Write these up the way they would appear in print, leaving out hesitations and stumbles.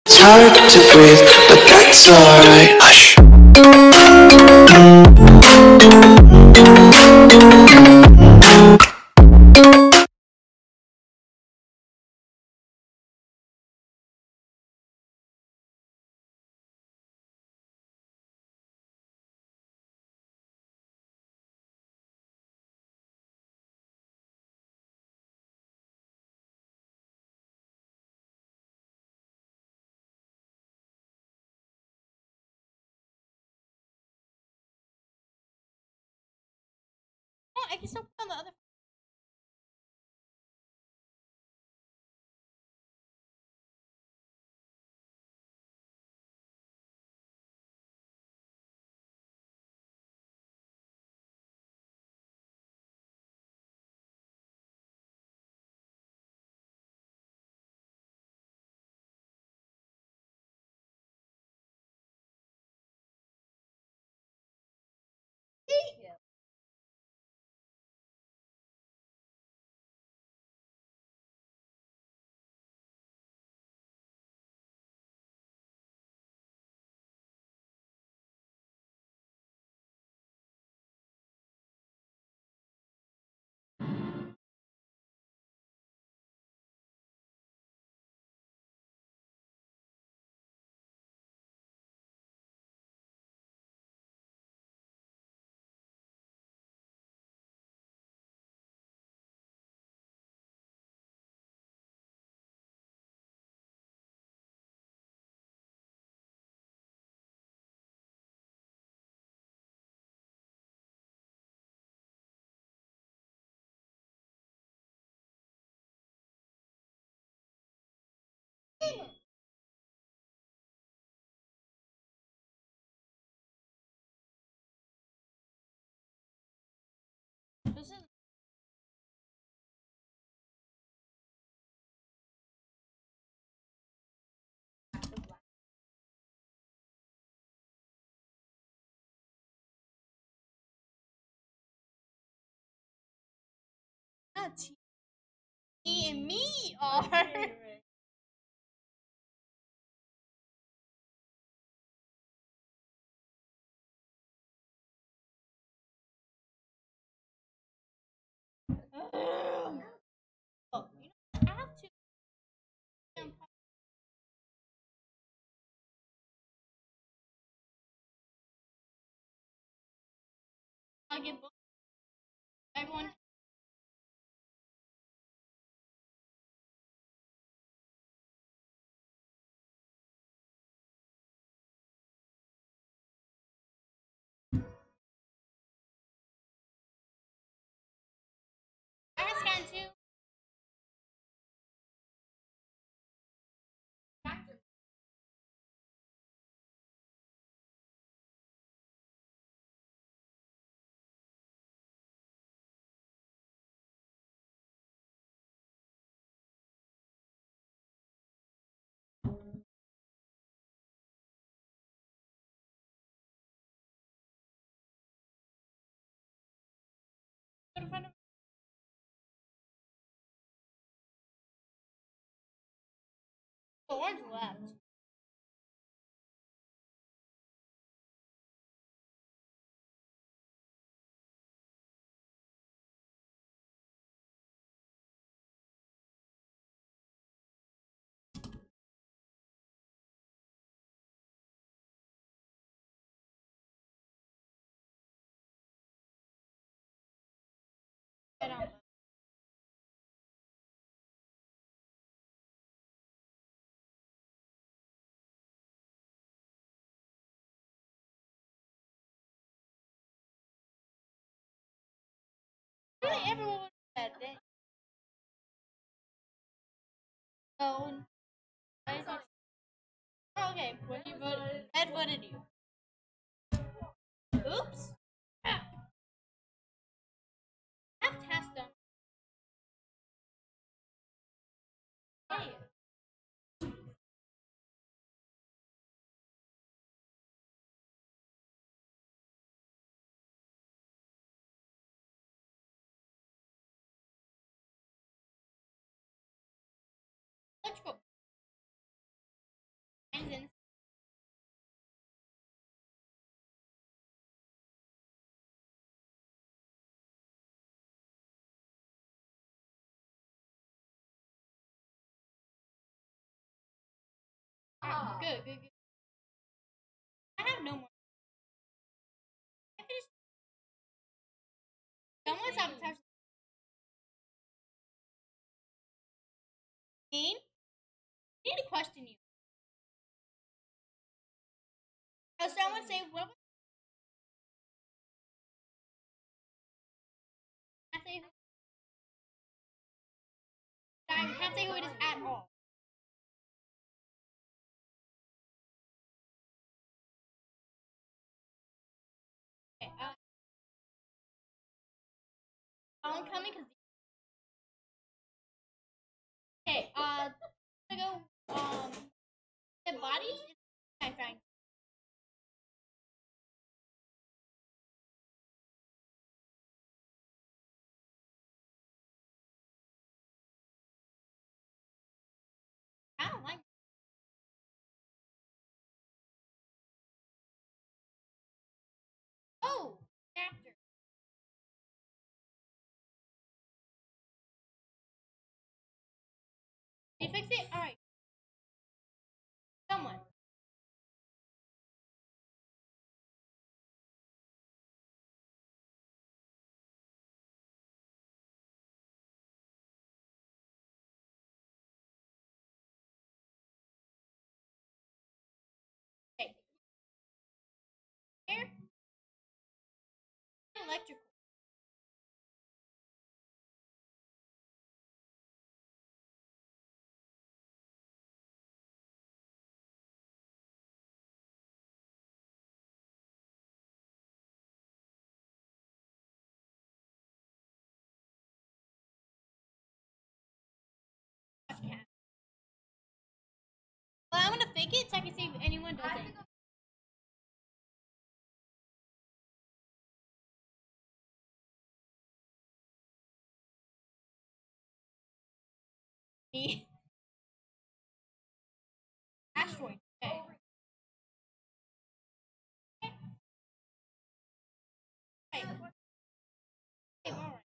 It's hard to breathe, but that's alright. Hush. Oh, I can still put on the other. This is not T and me are. Oh, you know, I have to. I get booked. Everyone. I can scan too. Go to front of the orange left. Get on. Really, everyone was bad. No. Okay, what you voted? Ed voted you. Oops. Crap. I have task done. Hey. Let's go. Good, good, good. I have no more. I finished. Someone sabotaged. Dean, I need to question you. Oh, someone say what? I say who? I can't say who it is at all. Okay, I'm coming because. Okay, I'm gonna go. The bodies. I'm trying. I don't like. Oh, chapter. Did you fix it? All right. Someone. Okay. Here. Electrical. Well, I'm gonna fake it so I can see if anyone does it. Me. Asteroid. Okay. Okay. Okay, all right.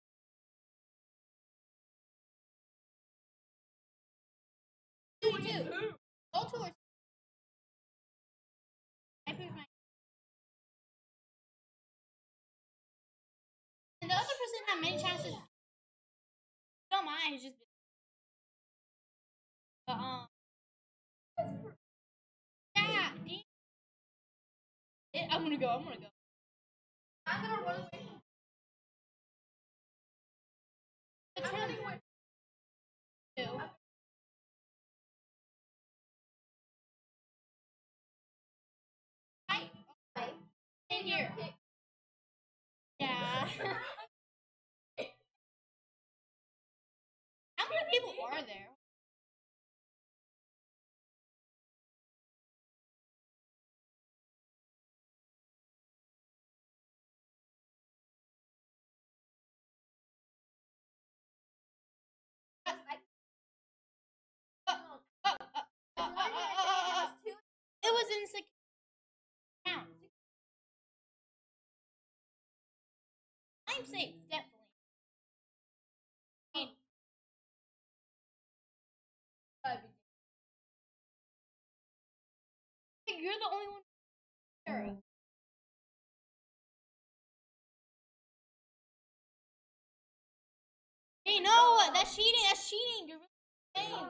Two. Go towards. I proved my. And the other person had many chances. Don't mind. It's just. But yeah. I'm gonna go. I'm gonna go. I'm gonna run away. It's running away. Two. Hi. In here. Yeah. How many people are there? It was in 6 counts. I'm safe, definitely. And you're the only one. Here. Hey, no, that's cheating. That's cheating. You're really game.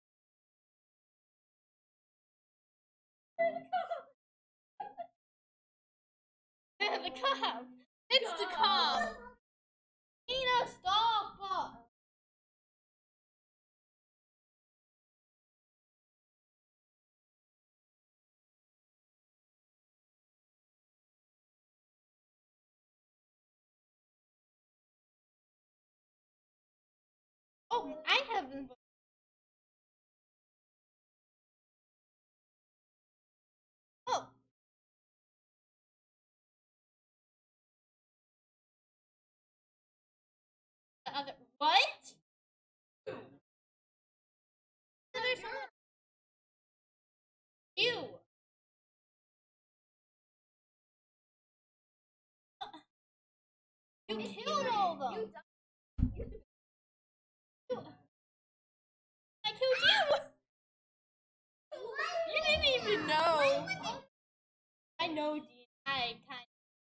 The cop. It's the cop. Nina, stop. Oh, I haven't. Oh, the other. What? There's someone. You. You killed all of them. I killed you. You didn't even even know. I know, Dean. I kind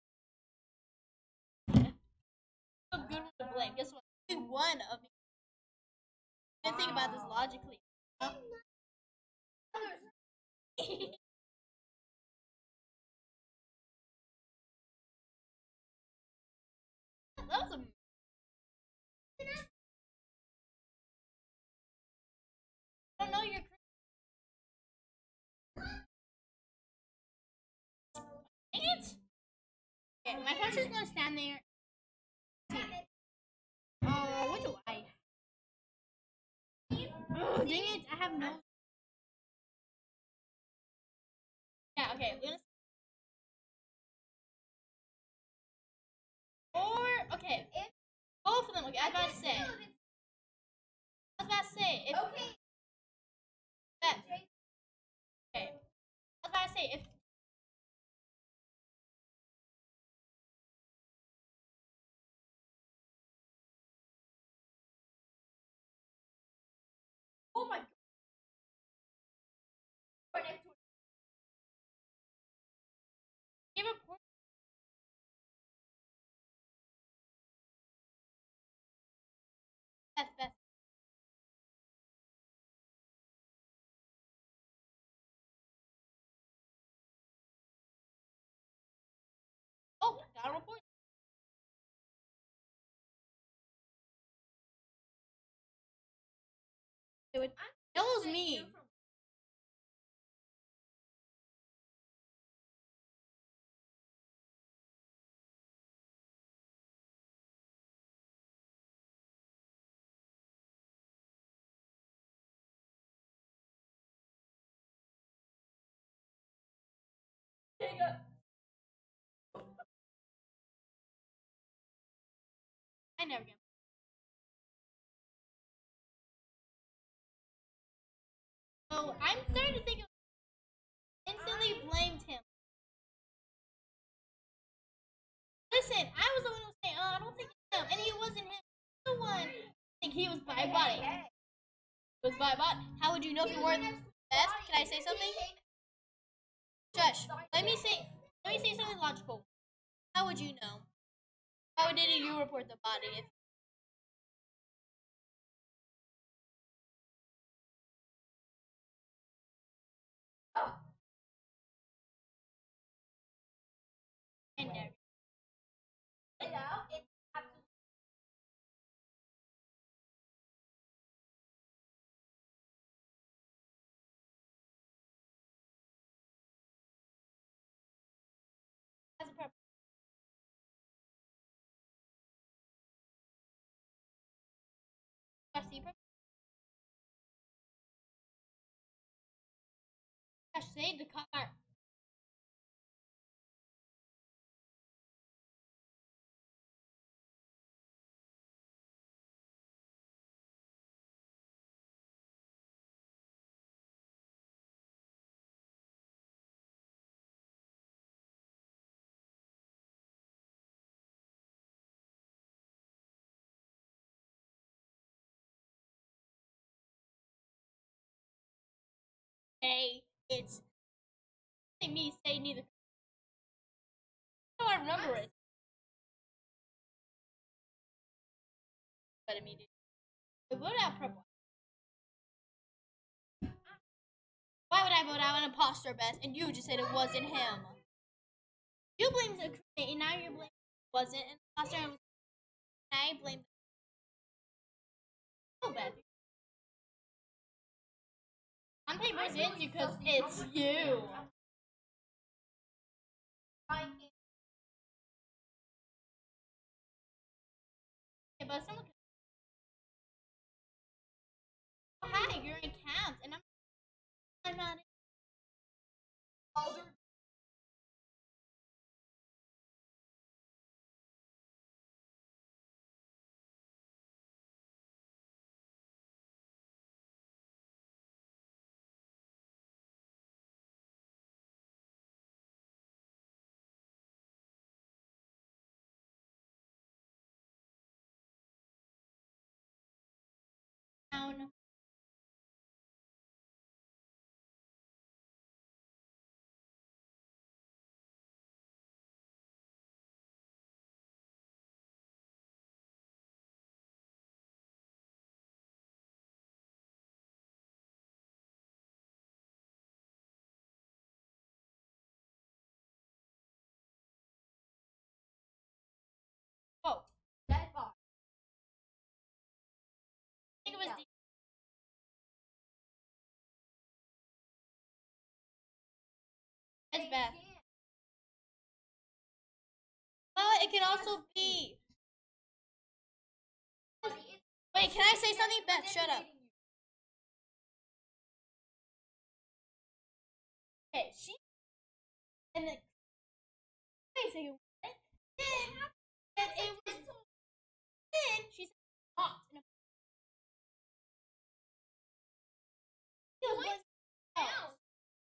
of so good with the blame. Guess what? Only one of me. I didn't think about this logically. Huh? That was a. I don't know your. Dang it! Okay, my coach is gonna stand there. What do I? Oh, dang it! I have no. Yeah. Okay. Or okay. Both of them. Okay. I was about to say. If that. Okay. I was about to say if. Oh my. Give a point. Best. Oh, got a report. It would. Kills me. I never get. So I'm starting to think of instantly blamed him. Listen, I was the one who was saying, "Oh, I don't think it's him," and he wasn't him. The one. I think he was by body. It was by body. How would you know if you weren't best? Can I say something? Josh, let me say. Let me say something logical. How would you know? How didn't you report the body? If and there. As a purpose. Josh, Josh, save the car. Hey, it's me say neither. I don't remember it. But immediately. I voted out purple. Why would I vote out an imposter, Beth? And you just said it wasn't him. You blamed the crewmate, and now you're blaming it wasn't an imposter, and I blame the Beth. On paper, it's you because it's you. Okay, but someone. Oh, hi, you're in camp, and I'm not. It's bad. Well, it can also be. Wait, can I say something? Beth, shut up. Okay, she. And then. Wait a second. Then it was. Then she said, "Not." And it was else.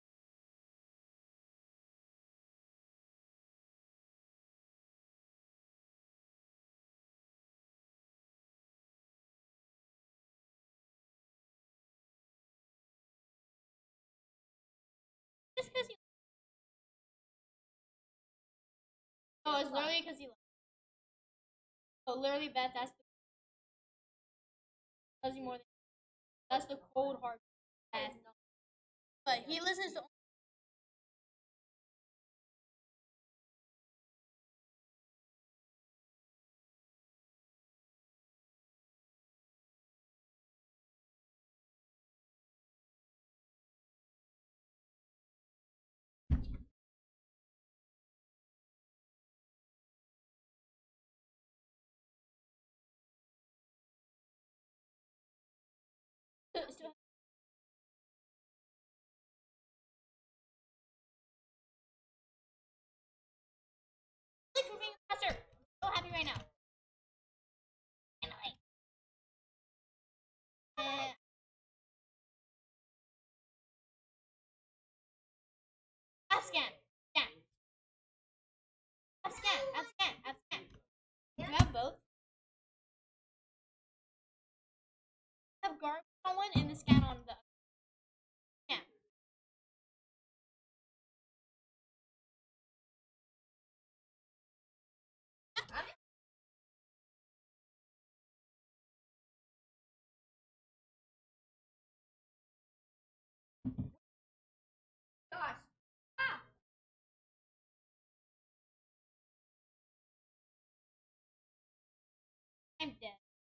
Just because you. No, it's literally because you. So literally, Beth, that's the. Does you more than. That's the cold hard. Bad. But he listens to. Like for being a professor. So happy right now. Anyway. Uh, Afghan. Scan. Afghan. Afghan. Afghan. You have both. Have garbage on one and the scan on the. Yeah. Gosh. Ah. I'm dead.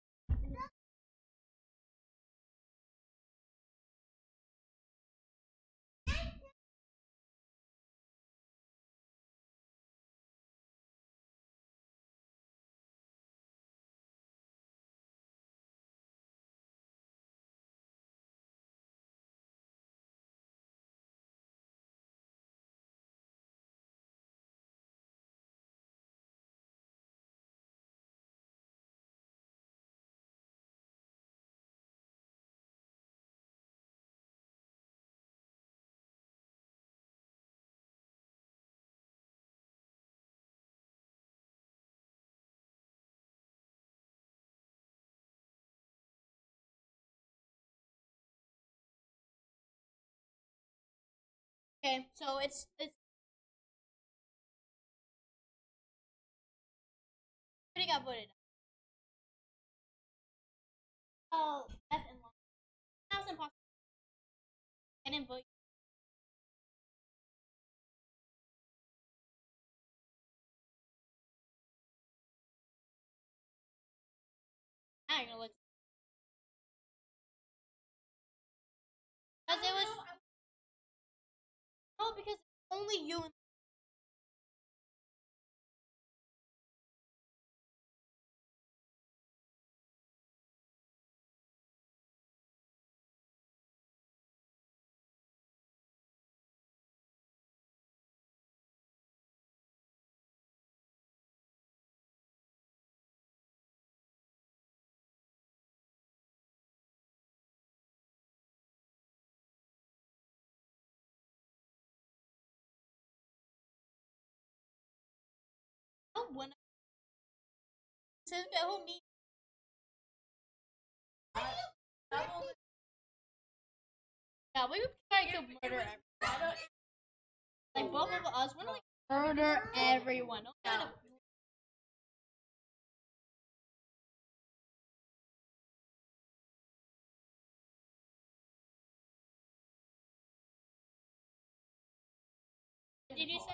Okay, so it's pretty got voted. Oh, Beth and Long. That was impossible. I didn't vote. Now you're gonna look. Because it was no, because only you and no one says that who me. Yeah, we would try to murder everyone. Like both of us, we're like murder everyone. No, no, no. What did you say?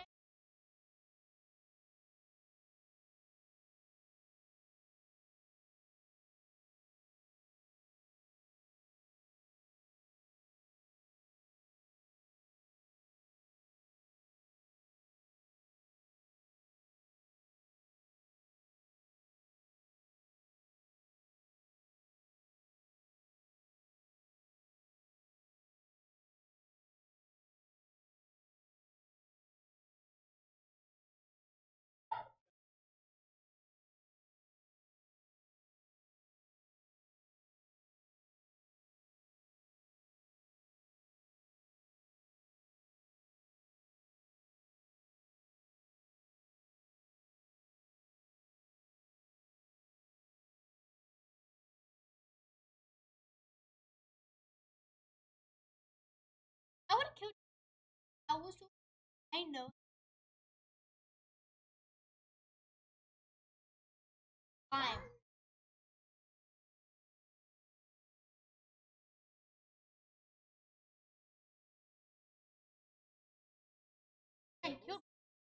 was too. I know. Time. I killed.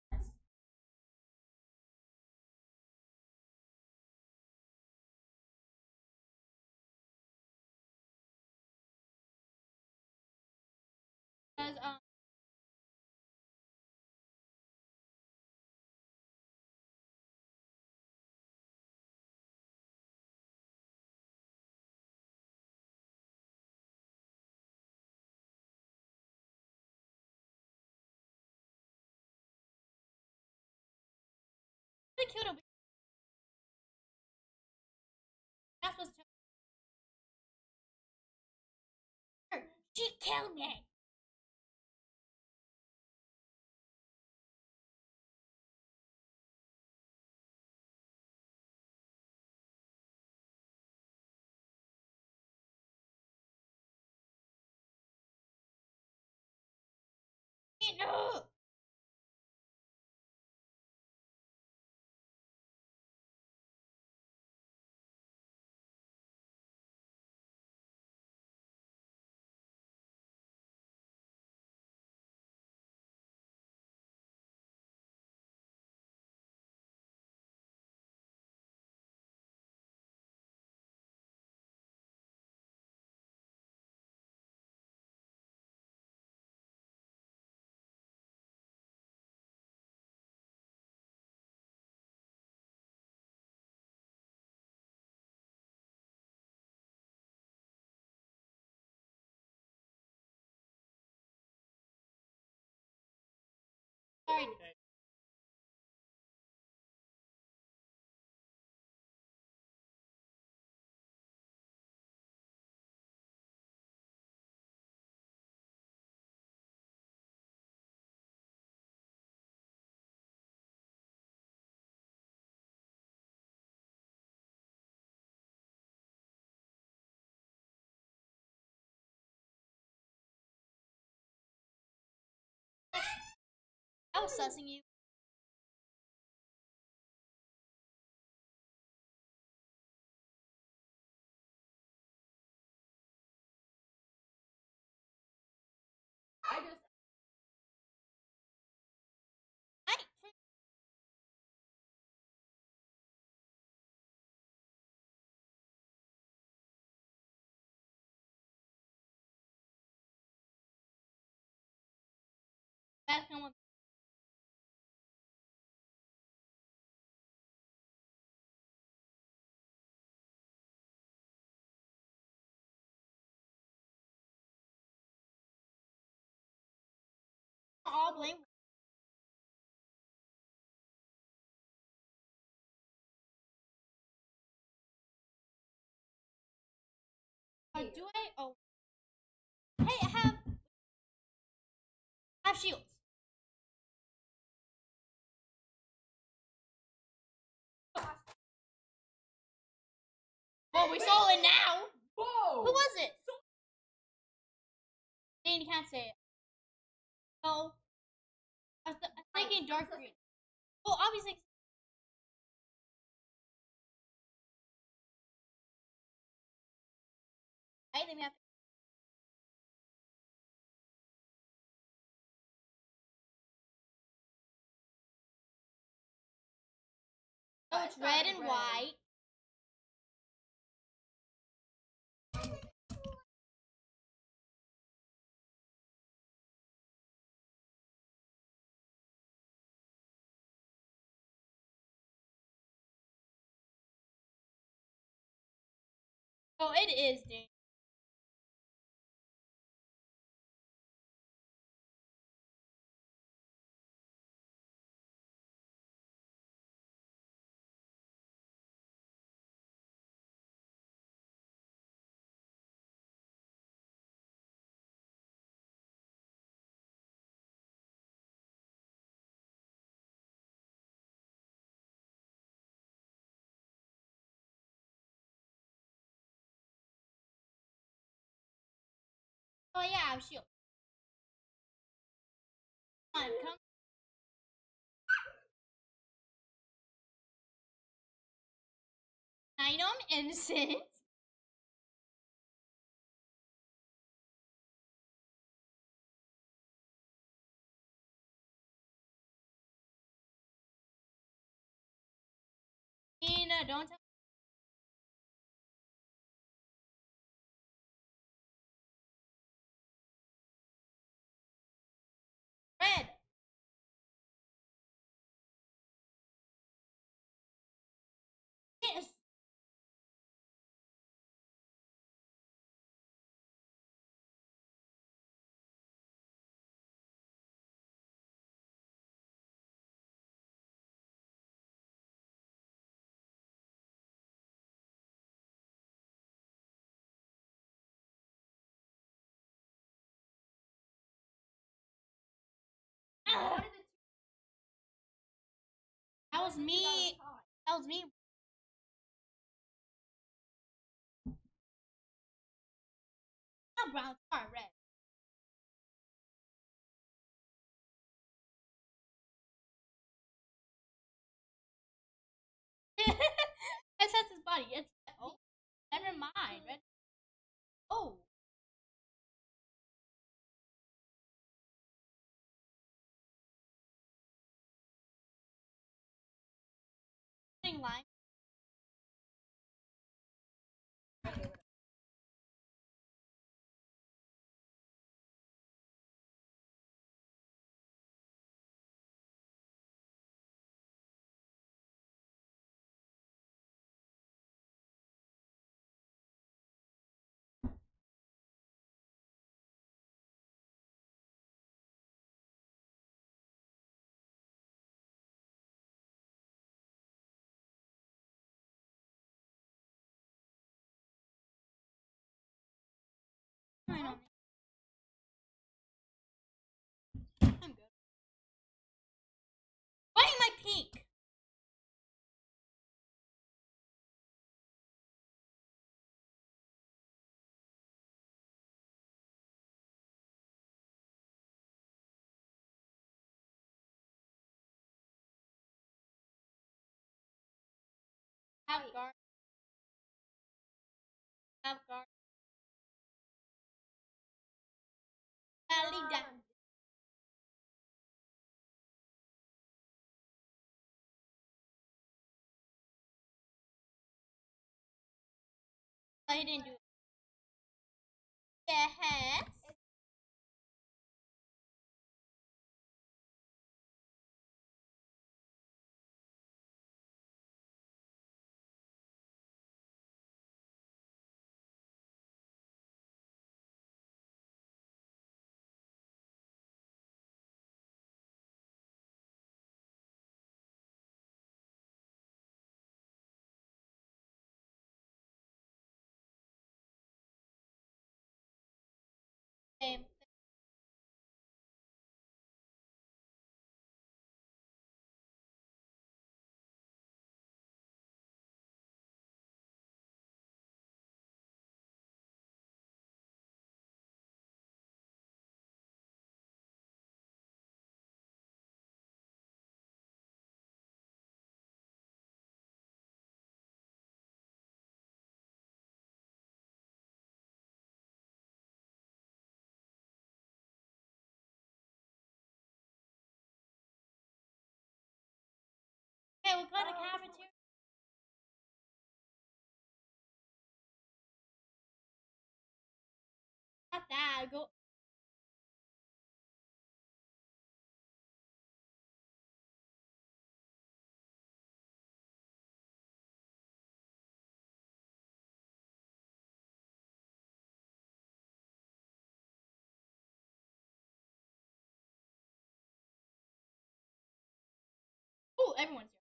Because I killed him. That's what's. She killed me. No. Sorry. I was sussing you. I. That's gonna. All blame. Do I? Oh. Hey, I have shields. Well, we saw it now. Whoa! Who was it? Dane can't say it. No. I was thinking dark green. Well, obviously. I think we have. Oh, it's red and white. Oh, it is, Dane. Oh yeah, I have shield. on, come. Now you know I'm innocent. Nina, don't tell. Red. Yes. Ah. That was me. That was me. Not brown, sorry, red. That's his body. It's oh, never mind. Red. Oh, thing line. I know. I'm good. Why am I pink? Have guard. Have guard. Leave that. I didn't do it. Yes. Same. Hey, what kind of cafeteria? Not that. Go. Ooh, everyone's here.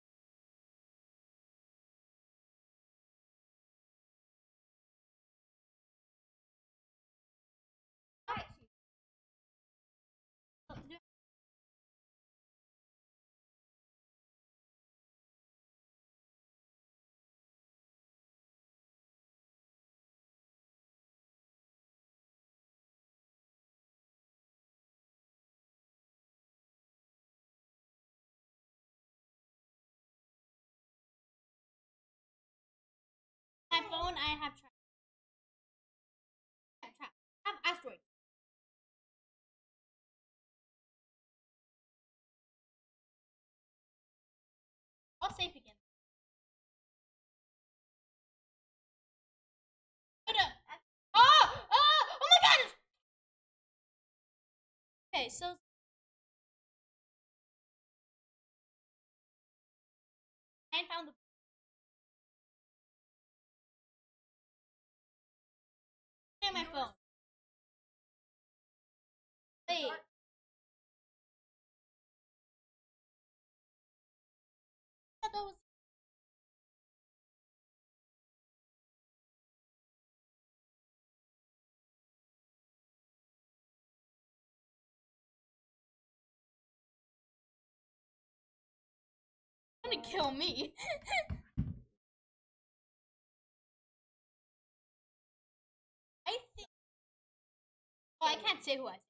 phone, I have tried. I have asteroid. All safe again. Oh my god! Okay, so I found the. My phone. Wait. That was. Gonna kill me. I think. Oh, I can't say who I.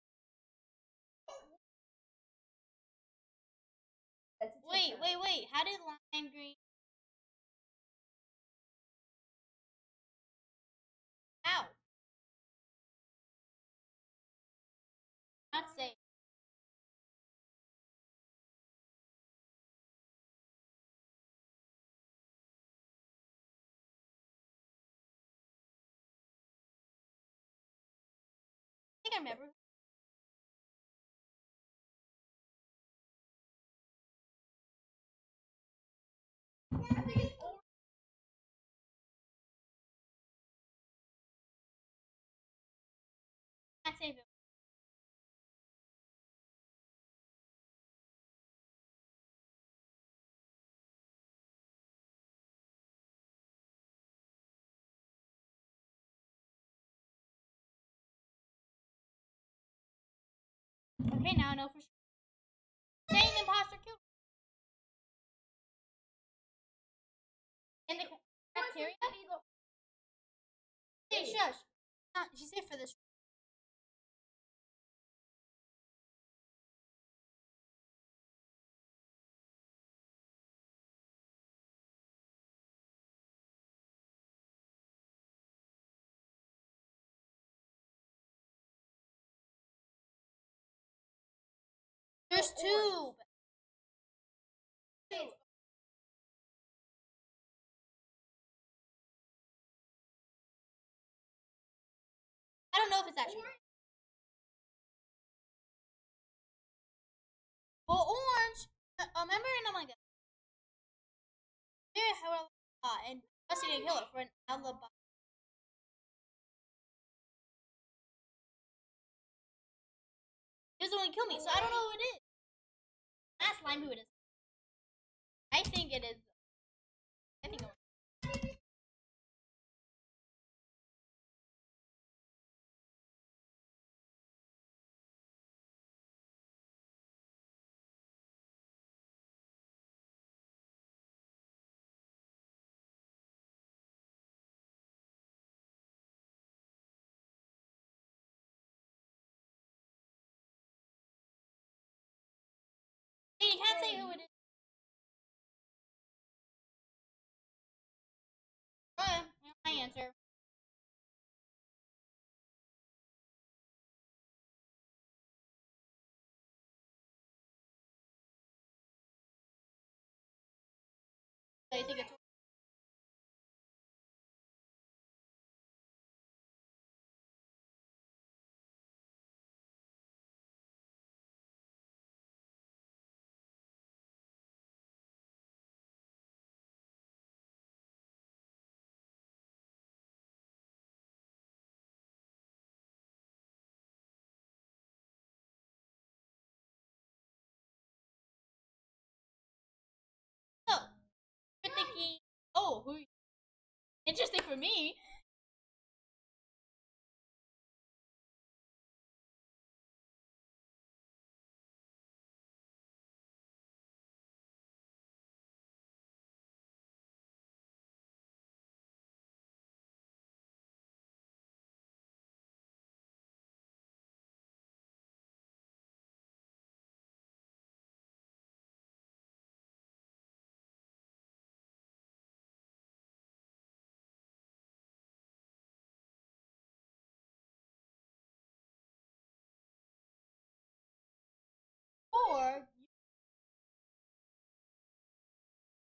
Wait. How did lime green? Ow. Not safe. I think I remember. I think it's orange. Can't save it. Okay, now I know for sure. Same imposter killed. In the cafeteria? Hey, shush. She's safe for this. There's two. I don't know if it's actually. Well, orange. Remember in Among Us? And Dusty didn't kill it for an alibi. He doesn't want to kill me, so I don't know who it is. Ask Lime who it is. I think it is. I think. Hey, you can't say who it is. My answer. I think it's. So, you're thinking, oh, who? Interesting for me.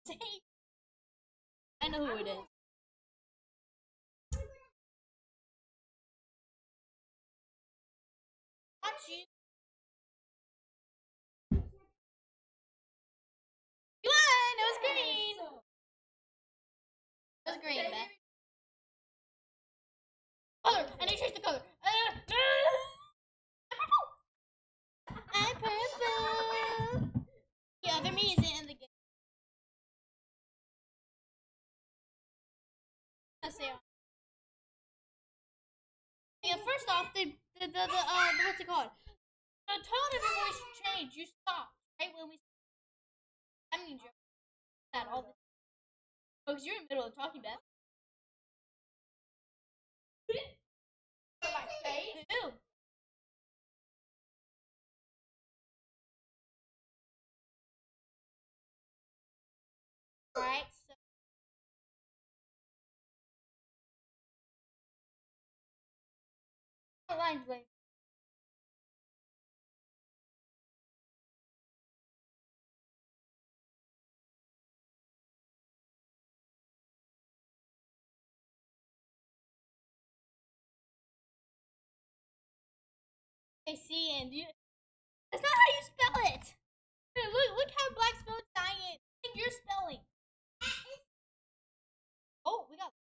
I know who it is. Watch you. You won! It was green! It was green, man. Color! I need to change the color. I'm purple! The other me isn't in the game. Yeah, first off, what's it called? The tone of your voice changed. You stopped right when we. That means you're that all the time. Oh, because you're in the middle of talking, Beth. My face? Who? Alright, so. Lines, wait. I see, and you. That's not how you spell it! Look how Black spells giant. I think you're spelling. Oh, we got.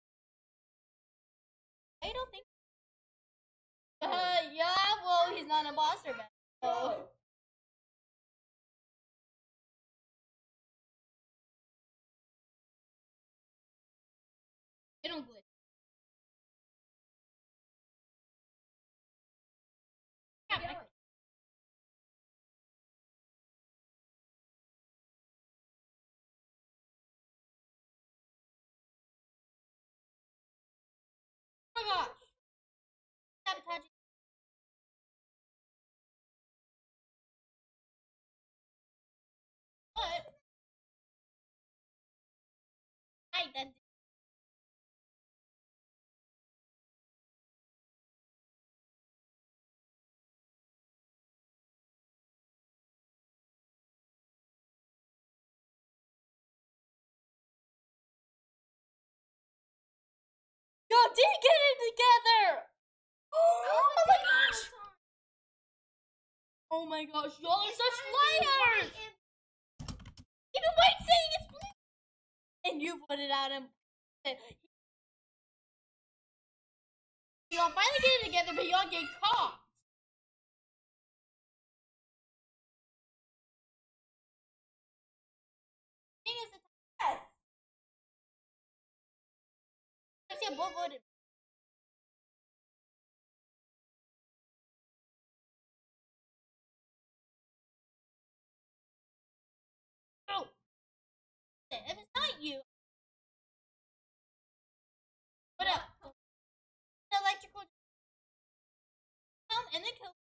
I don't think. Yeah, well, he's not an imposter, man. So. They don't glitch. Yeah, oh my gosh. Sabotaging. But. I then. Y'all did get it together! Oh my gosh! Oh my gosh, y'all are such liars! Even White saying it's blue! And you put it out and y'all finally get it together, but y'all get caught. Thing is, yes. Actually, both voted. Oh. If it's not you, what up? Electrical and then kill.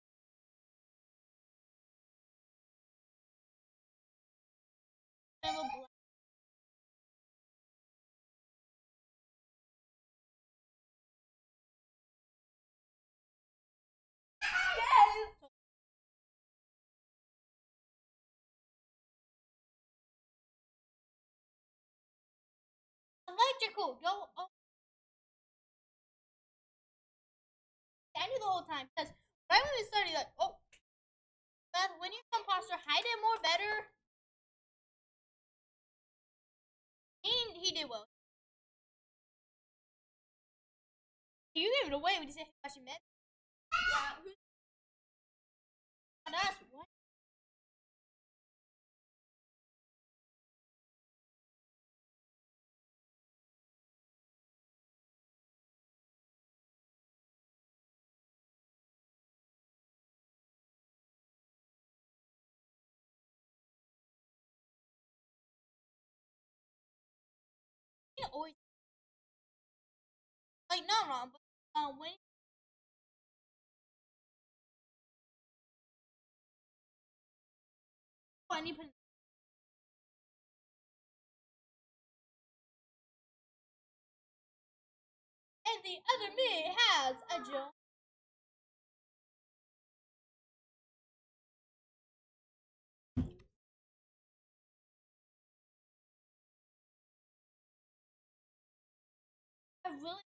Yes. Electrical. Go. Oh. I knew the whole time because right when we started, like, oh, Beth, when you're an imposter, hide it more better. He did well. You gave it away when you said how she met. Yeah. That's what. You always like not wrong, but when funny put and the other me has a joke. I really.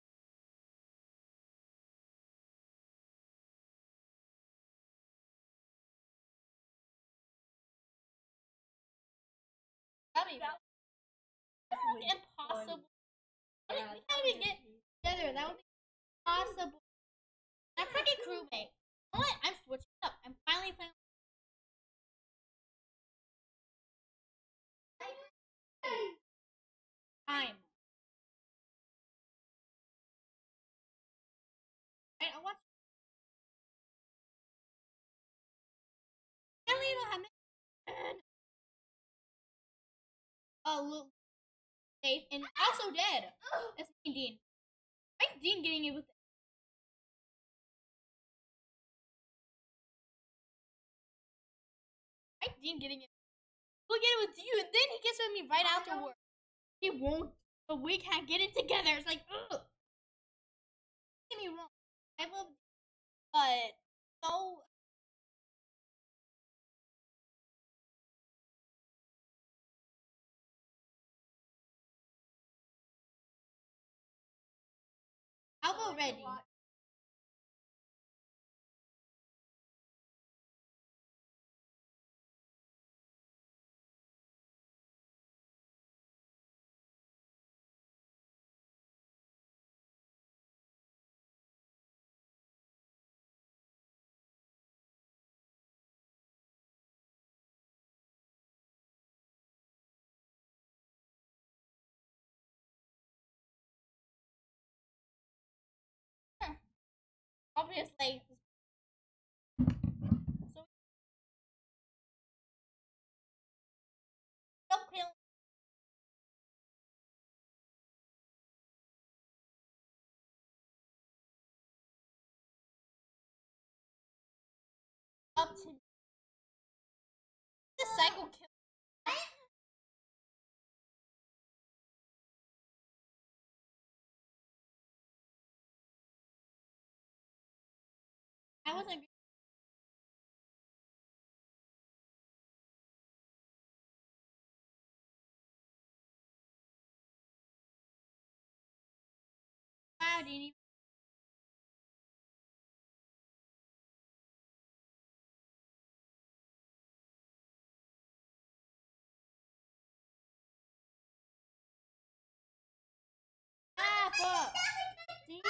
That'd be impossible. We can't even get together. That would be impossible. That's like a crewmate. You know what? I'm switching up. I'm finally playing. Time. Right? I watch. I don't even know how many. Luke, safe, and also dead. That's me, Dean. Why is Dean getting it with? Why is Dean getting it? We'll get it with you, and then he gets with me right afterward. He won't, but we can't get it together. It's like, ugh. Don't get me wrong. I love, but no. How about Reggie? Obviously. So stop killing. Up to the cycle kill. I wasn't. Wow, didn't even. Ah, fuck. Dang.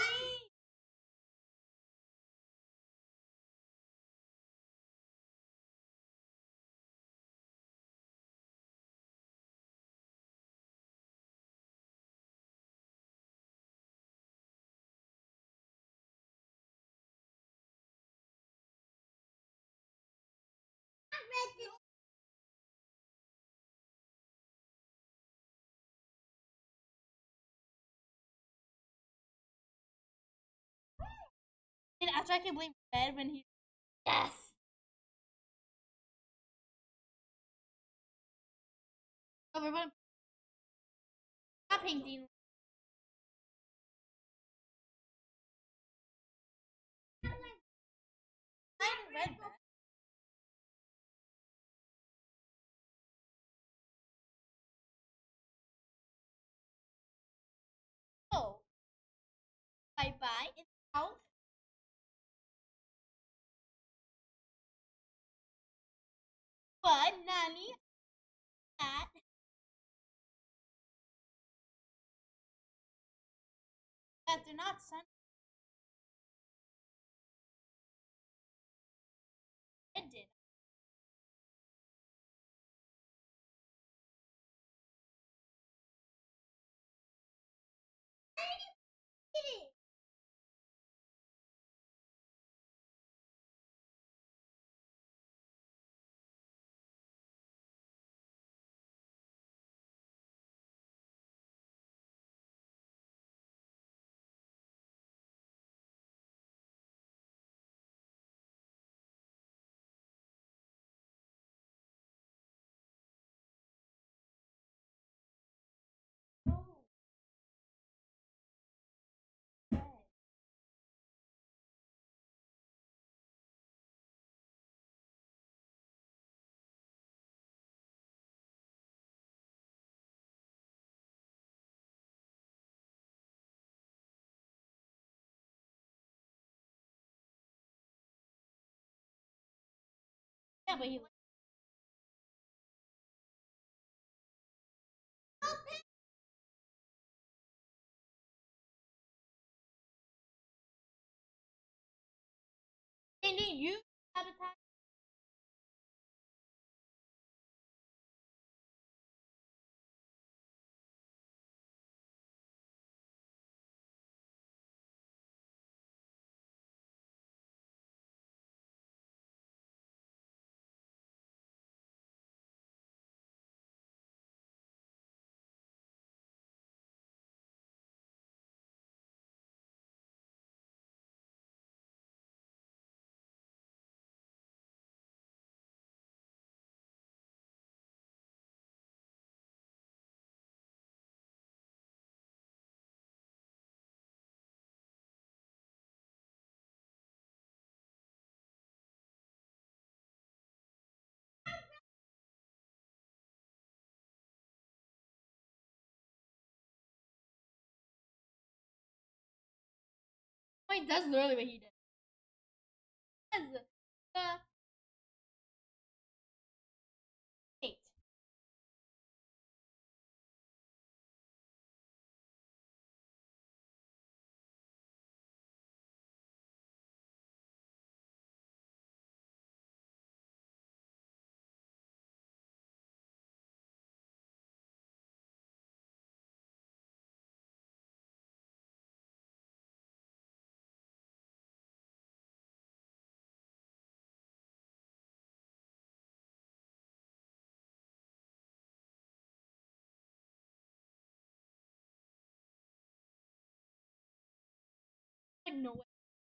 And after I can blame Red when he. Yes. Oh, we're going. Stop pink Dean. I'm red back. Oh. Bye bye. It's out. But Nani. That. That they're not sun. Red did. Yeah, but he. And then you sabotage. Oh, he does literally what he did. The eight. Like no way.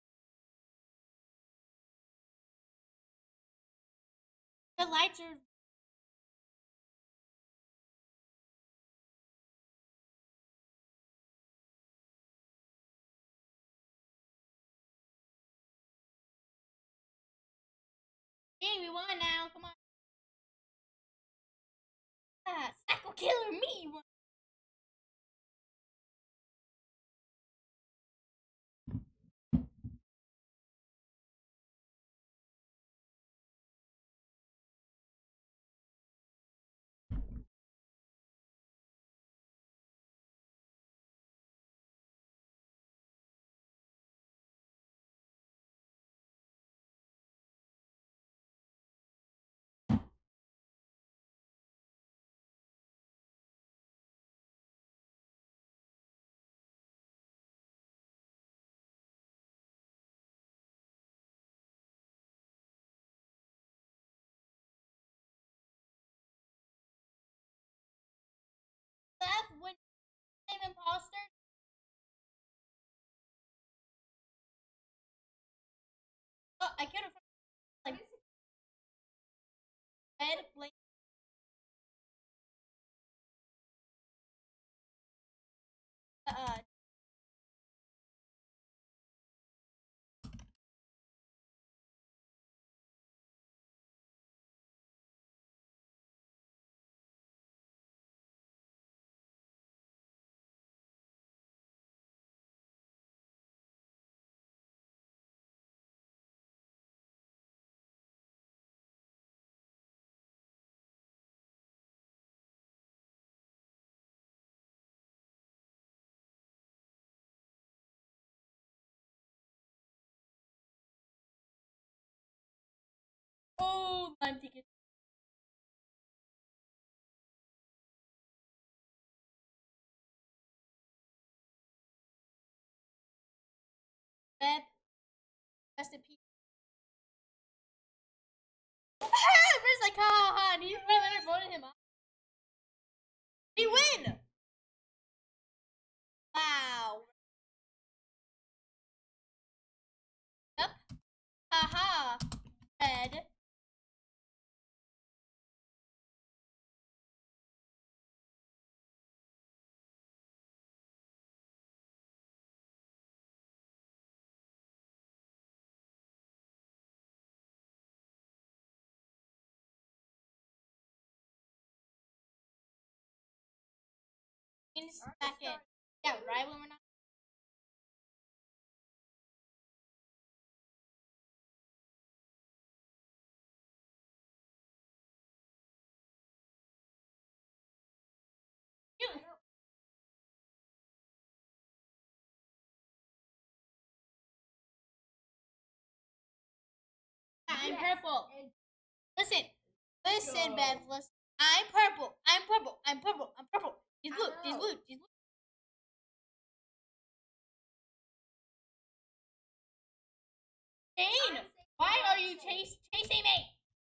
The lights are. Hey, we won now. Come on. Ah, Psycho Killer me. Left when same imposter. Oh, I could have like red blink. Uh, oh, lime ticket. Red. Rest in peace. Where's like, ha ha ha, and he's really voted him up. He win! Wow. Yep. Haha. Red. Means back in. Yeah, right when we're not. I'm purple. Listen, listen, Bev. Listen. I'm purple. I'm purple. I'm purple. I'm purple. She's blue. She's blue. She's blue. Dane, why are you chasing me?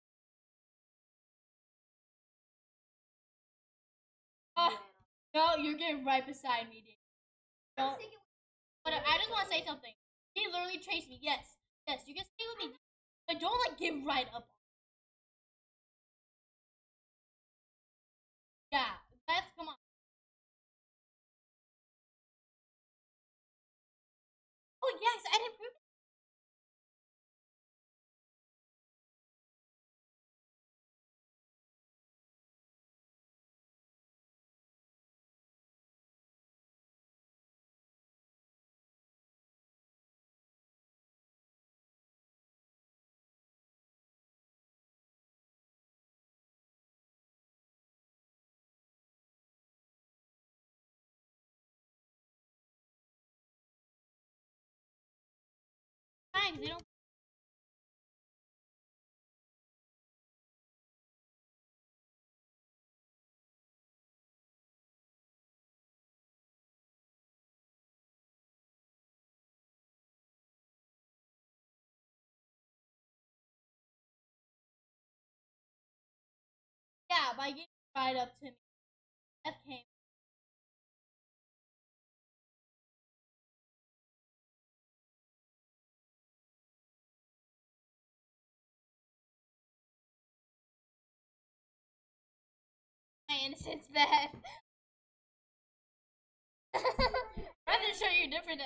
Oh, no, you're getting right beside me, Dane. Don't. But I just want to say something. He literally chased me. Yes, yes, you can stay with me, but don't like get right up. Yeah, let's come on. Oh yes, I didn't prove it. Times they don't. Yeah, by getting right up to me. That came. My innocence bad. I'm gonna show you different.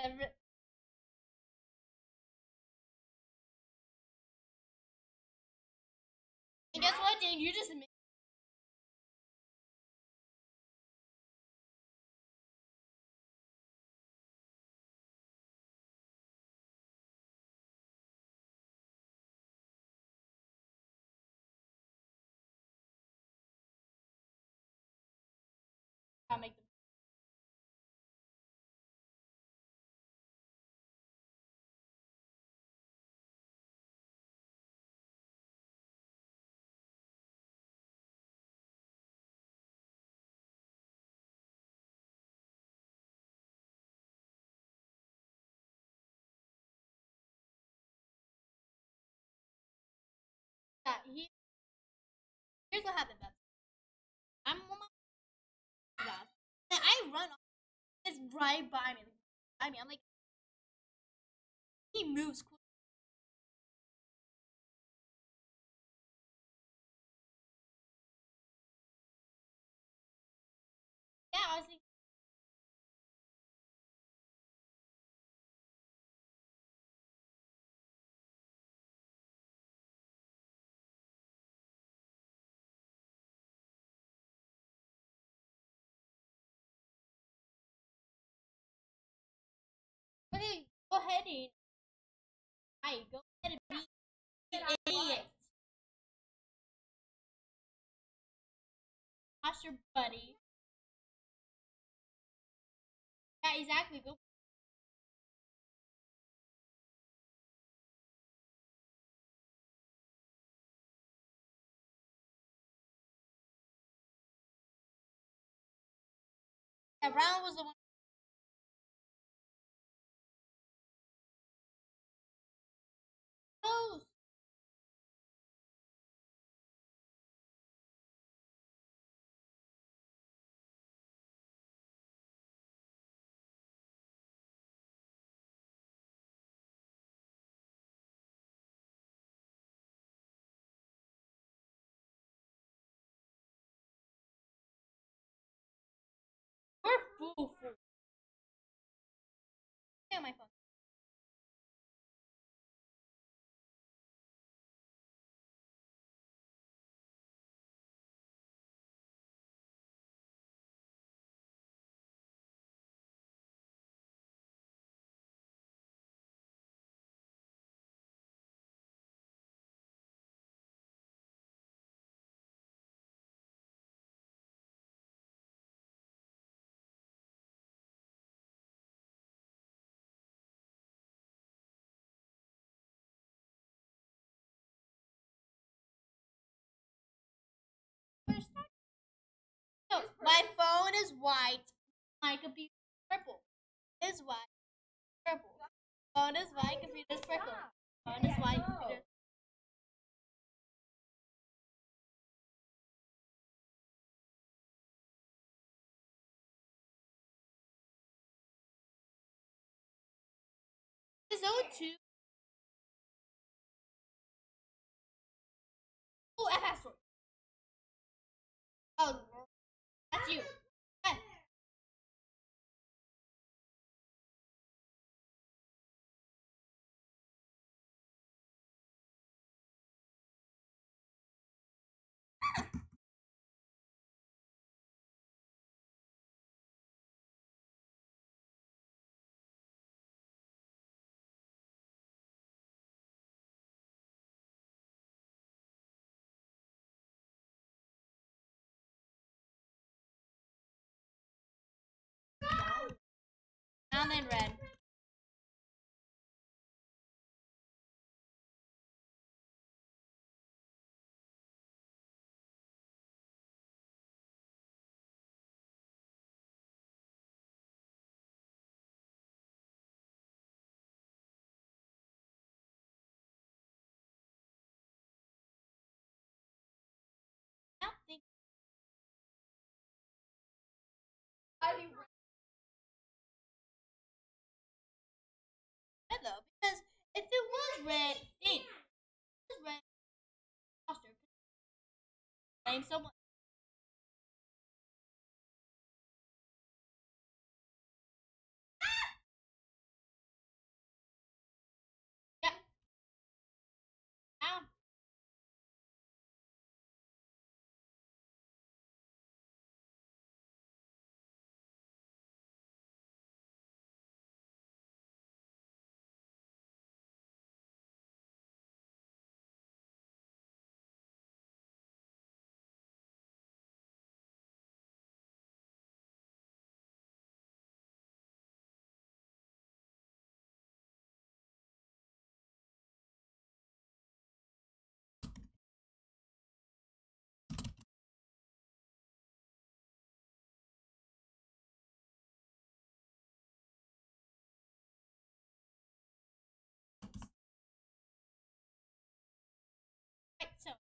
And guess what, Dane? You just make them. Yeah, here's what happened, Beth. I'm on my bad. Then I run off. It's right by me. By me. I'm like, he moves quick. Yeah, I was like, okay, go ahead and go ahead and be the idiot. Watch your buddy. Yeah, exactly. Go. Yeah, Brown was the one. Close. We're fool. No, my phone is white. My computer is purple. Is white, purple. Phone is white, computer is purple. Phone is white, computer. Is O2? Oh, F password. Oh, that's you. F. And then red. I don't think. Red though, because if it was red, it was red. Foster. Blame someone. Yeah. Ow. Right, so.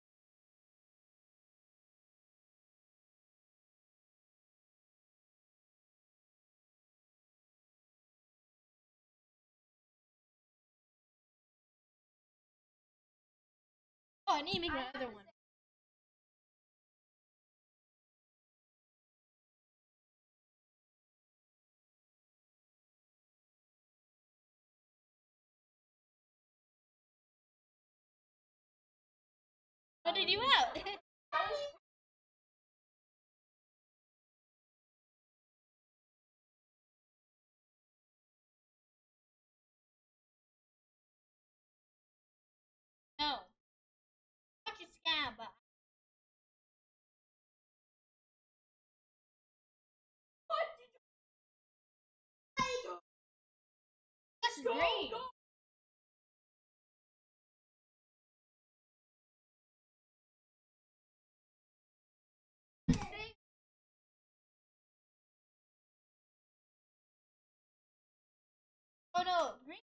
Oh, I need to make another one. What did you out? No. Watch your scab. That's great. Oh no, green.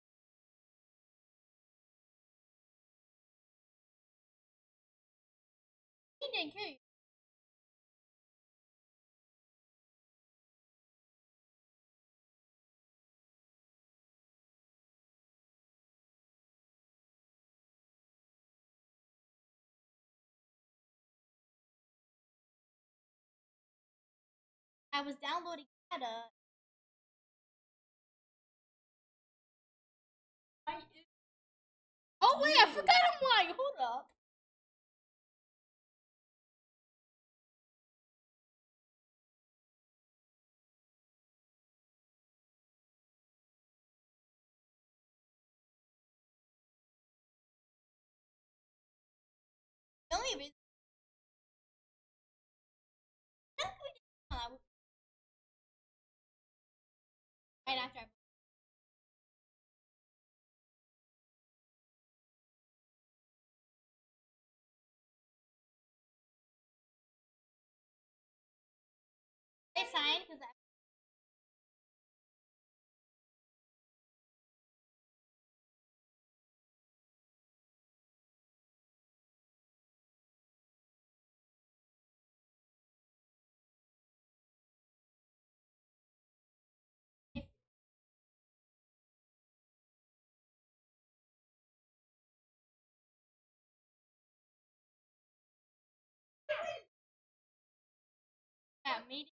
Green didn't kill you. I was downloading Meta. Oh wait, I forgot I'm white. Hold up. The only reason right after I Okay, sign, because yeah, meeting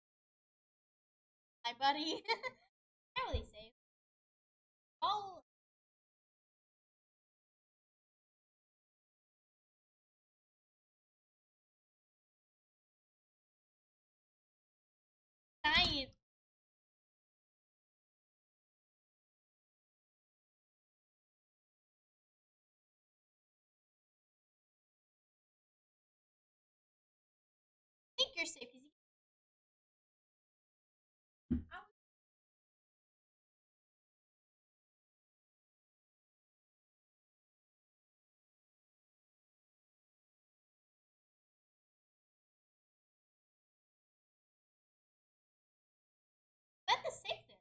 my buddy. Can't really say. Oh, sign. I think you're safe. That's the safe there.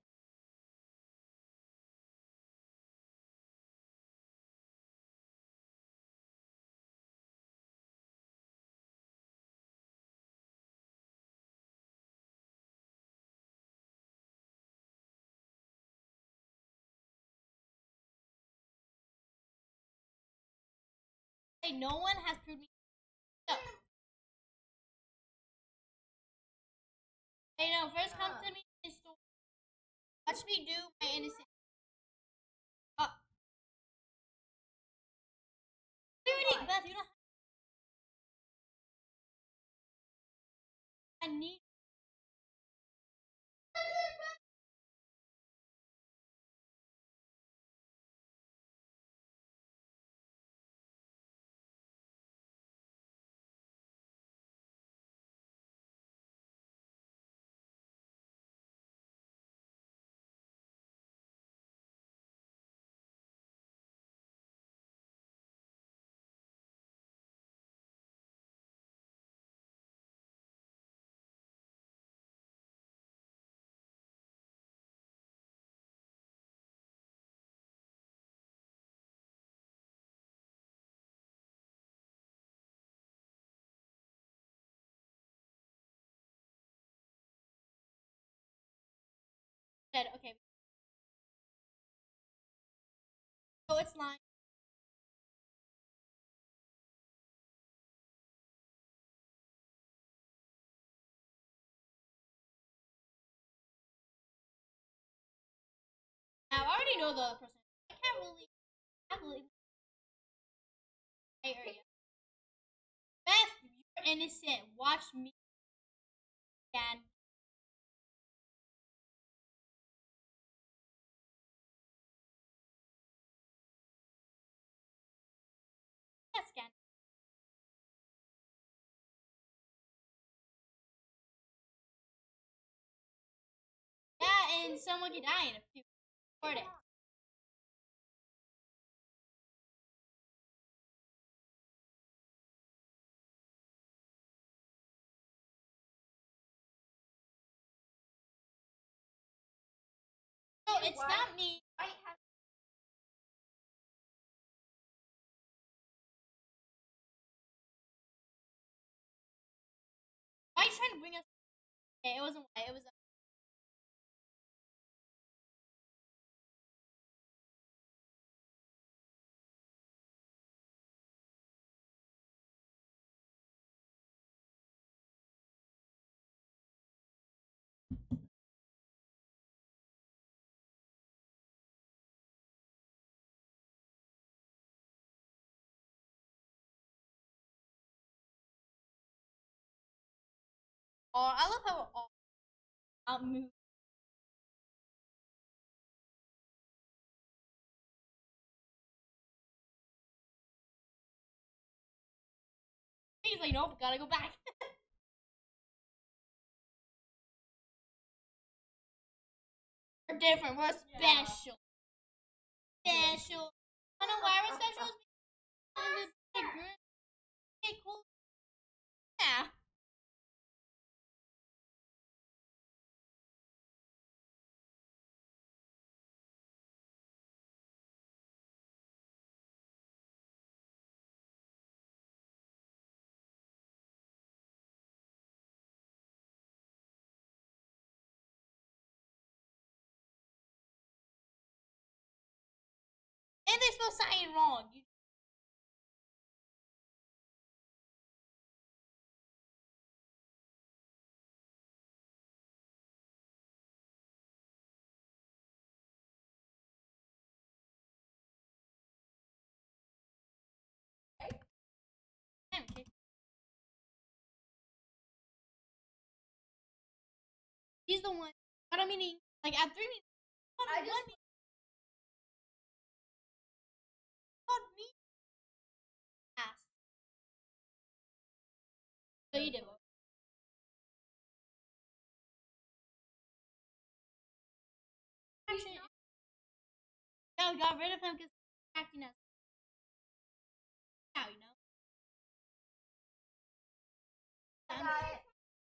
Hey, no one has proved me. No. Hey, no, first come to me and watch me do my innocent. Beth, you don't. I need. Okay. So it's lying. Now, I already know the person. I can't really. I believe. Hey, area. Beth, you're innocent. Watch me again. Yes, again. Yeah, and someone could die in a few. Record it. No, it's not me. Why are you trying to bring us? Okay, it wasn't white. It was. Oh, I love how we're all outmoved. He's like, nope, gotta go back. We're different. We're special. Special. I know why we're special. Okay, cool. Yeah. And they spell cyan wrong. Damn, kid. He's the one. I don't mean like at 3 minutes. I just want me. Ass. So you did. Actually, no, we got rid of him because he's acting us. Now you know. I got it.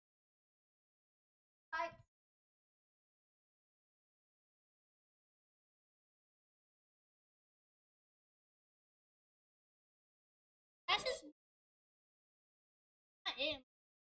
That's just not him.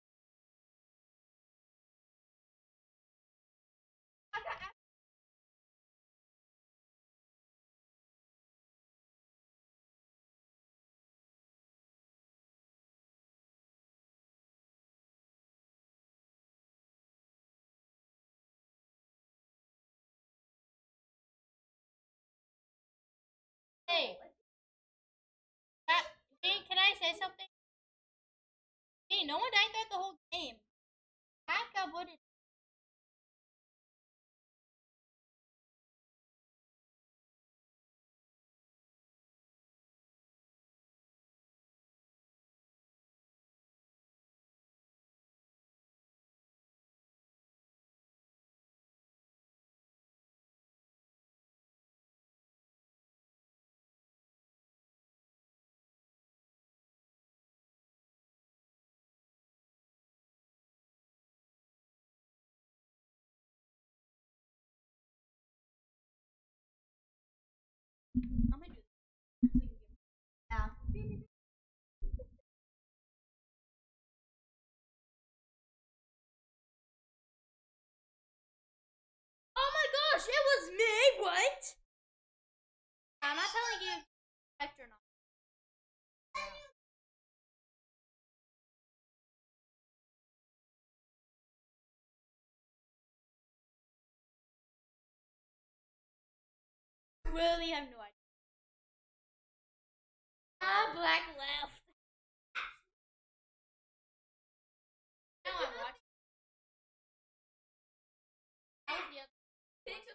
Hey, hey, can I say something? Hey, no one died throughout the whole game. Back up, what is I'm gonna do this. Yeah. Oh my gosh, it was me! What? I'm not telling you correct or not. Really have no idea. Ah, black left. Now I'm watching. That was the other.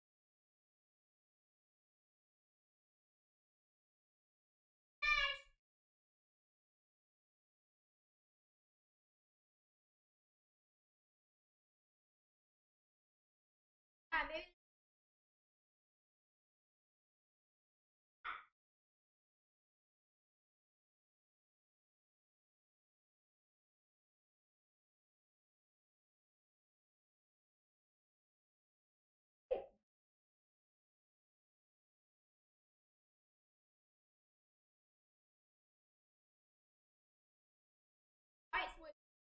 Maybe. Alright, switch.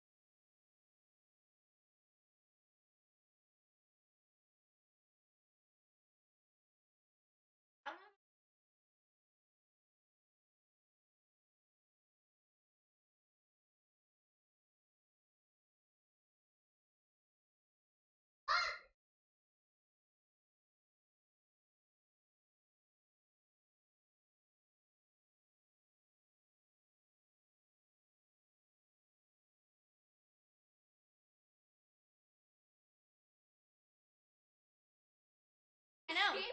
I know.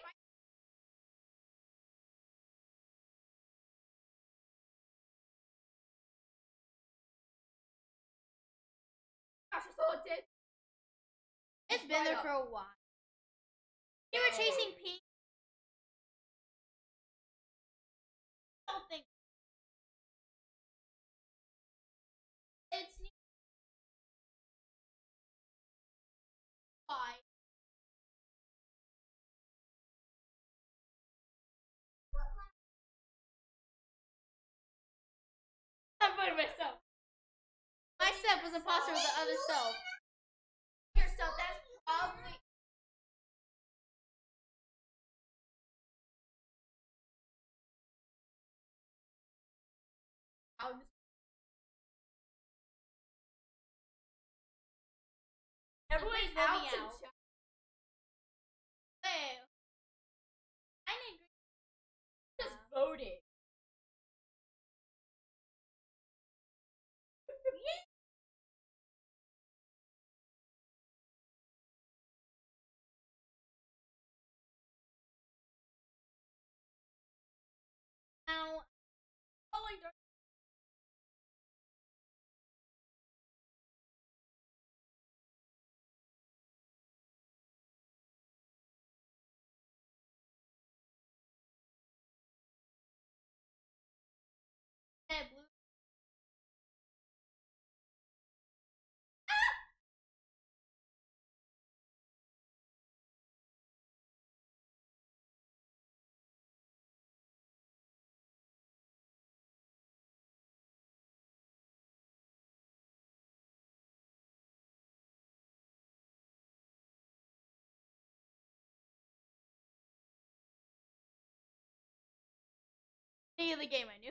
Gosh, it's all dead. It's been there for a while. You were chasing Pete. Something. It's why. I'm voting myself. My step was imposter with the other self. Yourself, that's probably Please vote me some out. shit. Wait. I didn't agree. Just voted. Now, Following the that blue. Any of the game I knew.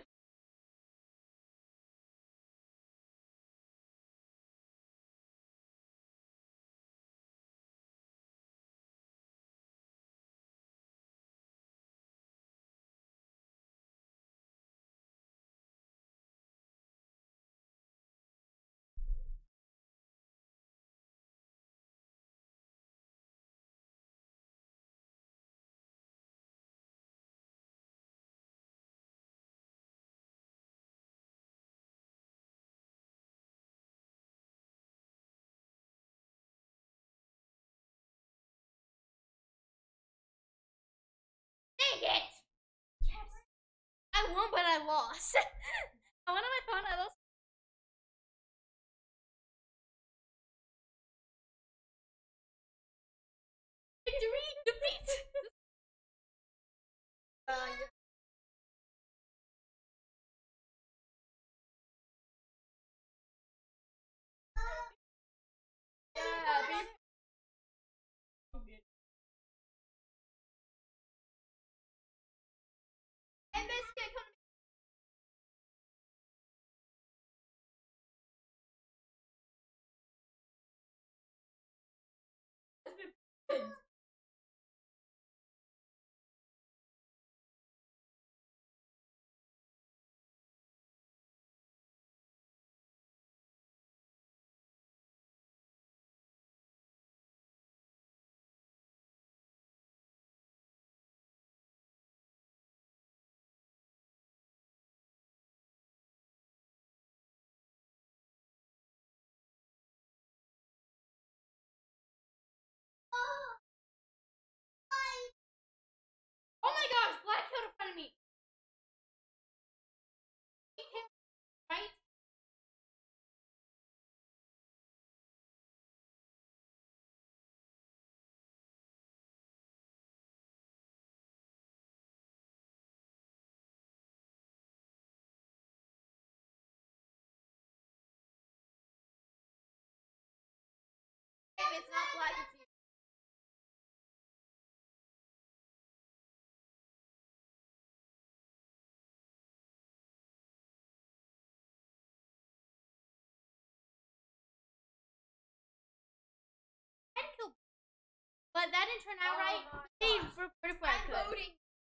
Dang it! yes. I won, but I lost. I won on my phone. I lost. Victory! Defeat! Yeah, and biscuit come to me. Oh my gosh, Black killed in front of me. Right? If it's not black, it's you. I didn't kill. But that didn't turn out right. Oh my He gosh. reported for I I'm could. voting.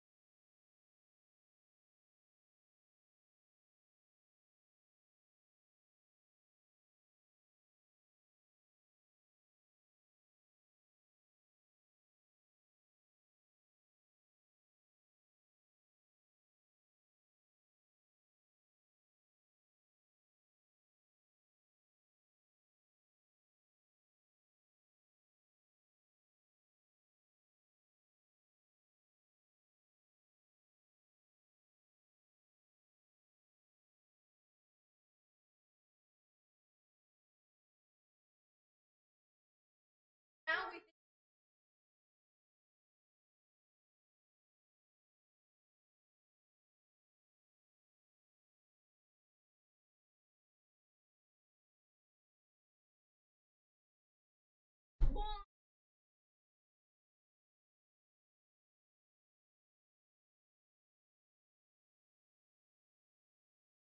Now we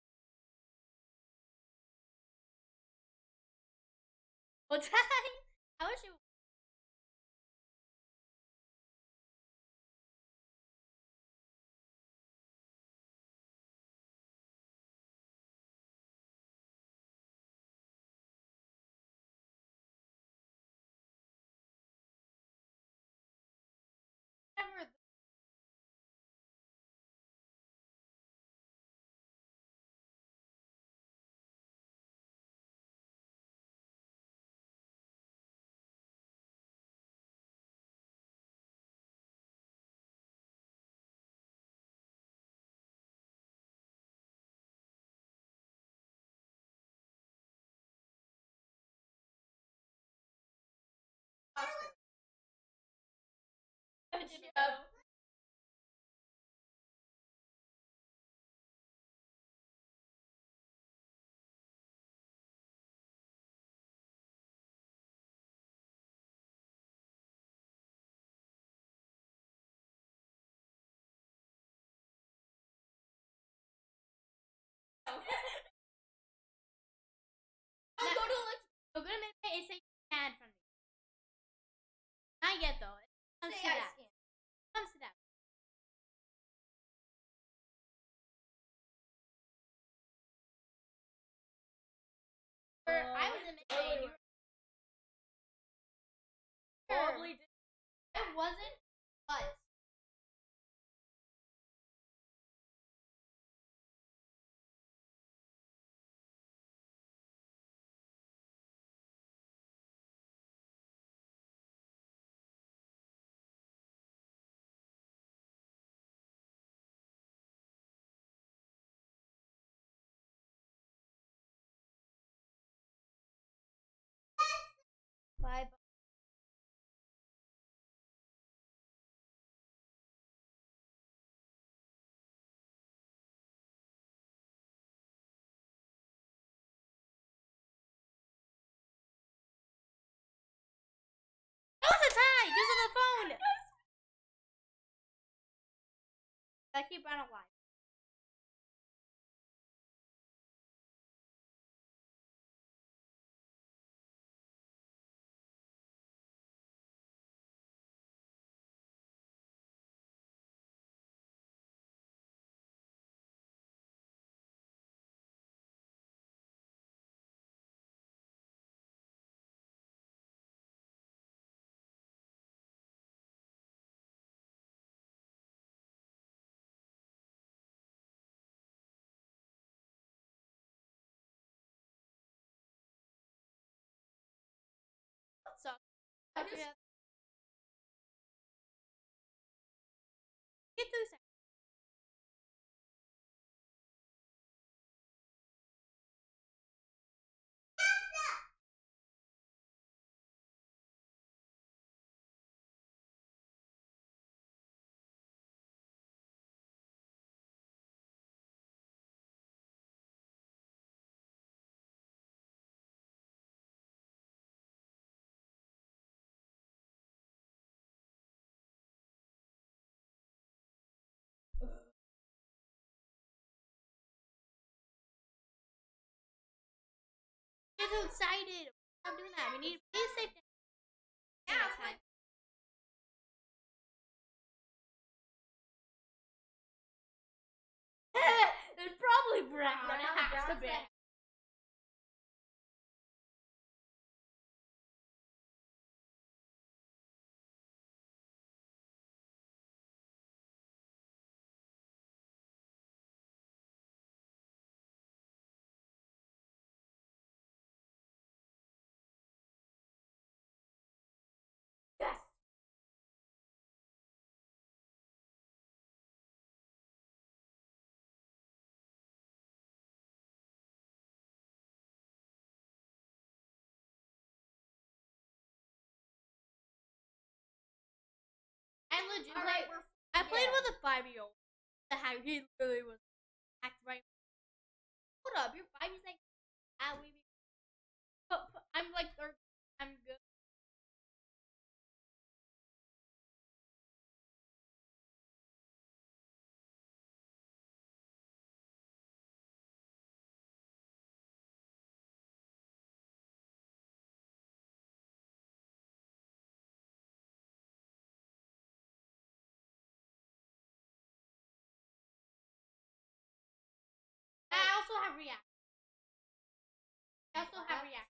What time? I wish it. Never. Oscar. Yep. I'll go to like We're gonna make it say can from me. Not yet though. It comes to say I that. scan. Comes to that. I was in May. Probably did. It wasn't, but bye. That was a tie because of the phone. Becky Brown alive. So I just get 2 seconds. Get too excited. Stop doing that. We need to be safe. yeah, Next but time. It's probably brown. Brown, It has to brown's be. that- Yes. I legit Alright, played. we're I played yeah. with a 5-year-old. The hack. He literally was hacked right. Hold up, you're 5. He's like, we. I'm like 13. I'm good. also have react. I also have react.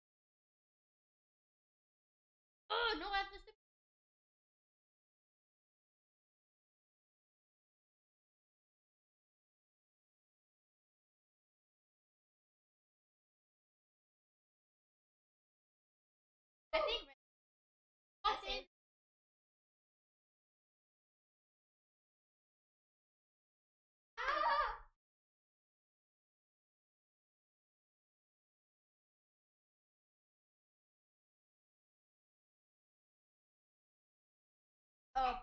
Oh no, that's just. I think. What's in? Oh.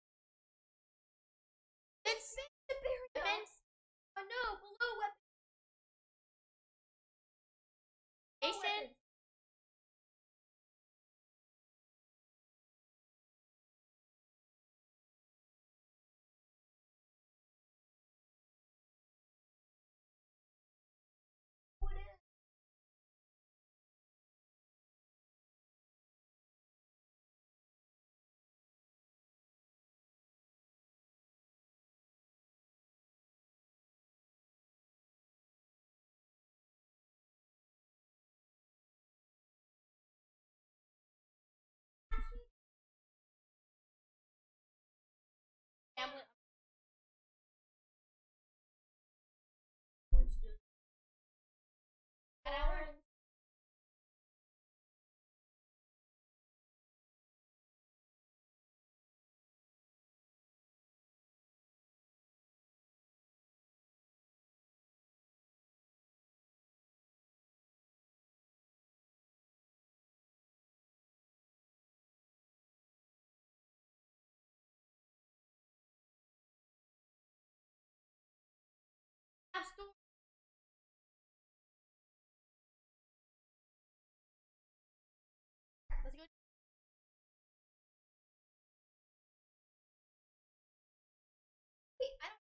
It's defense. Oh no, below weapon. Station. What is? Tablet. An hour. Have store. Let's go. Wait, I don't.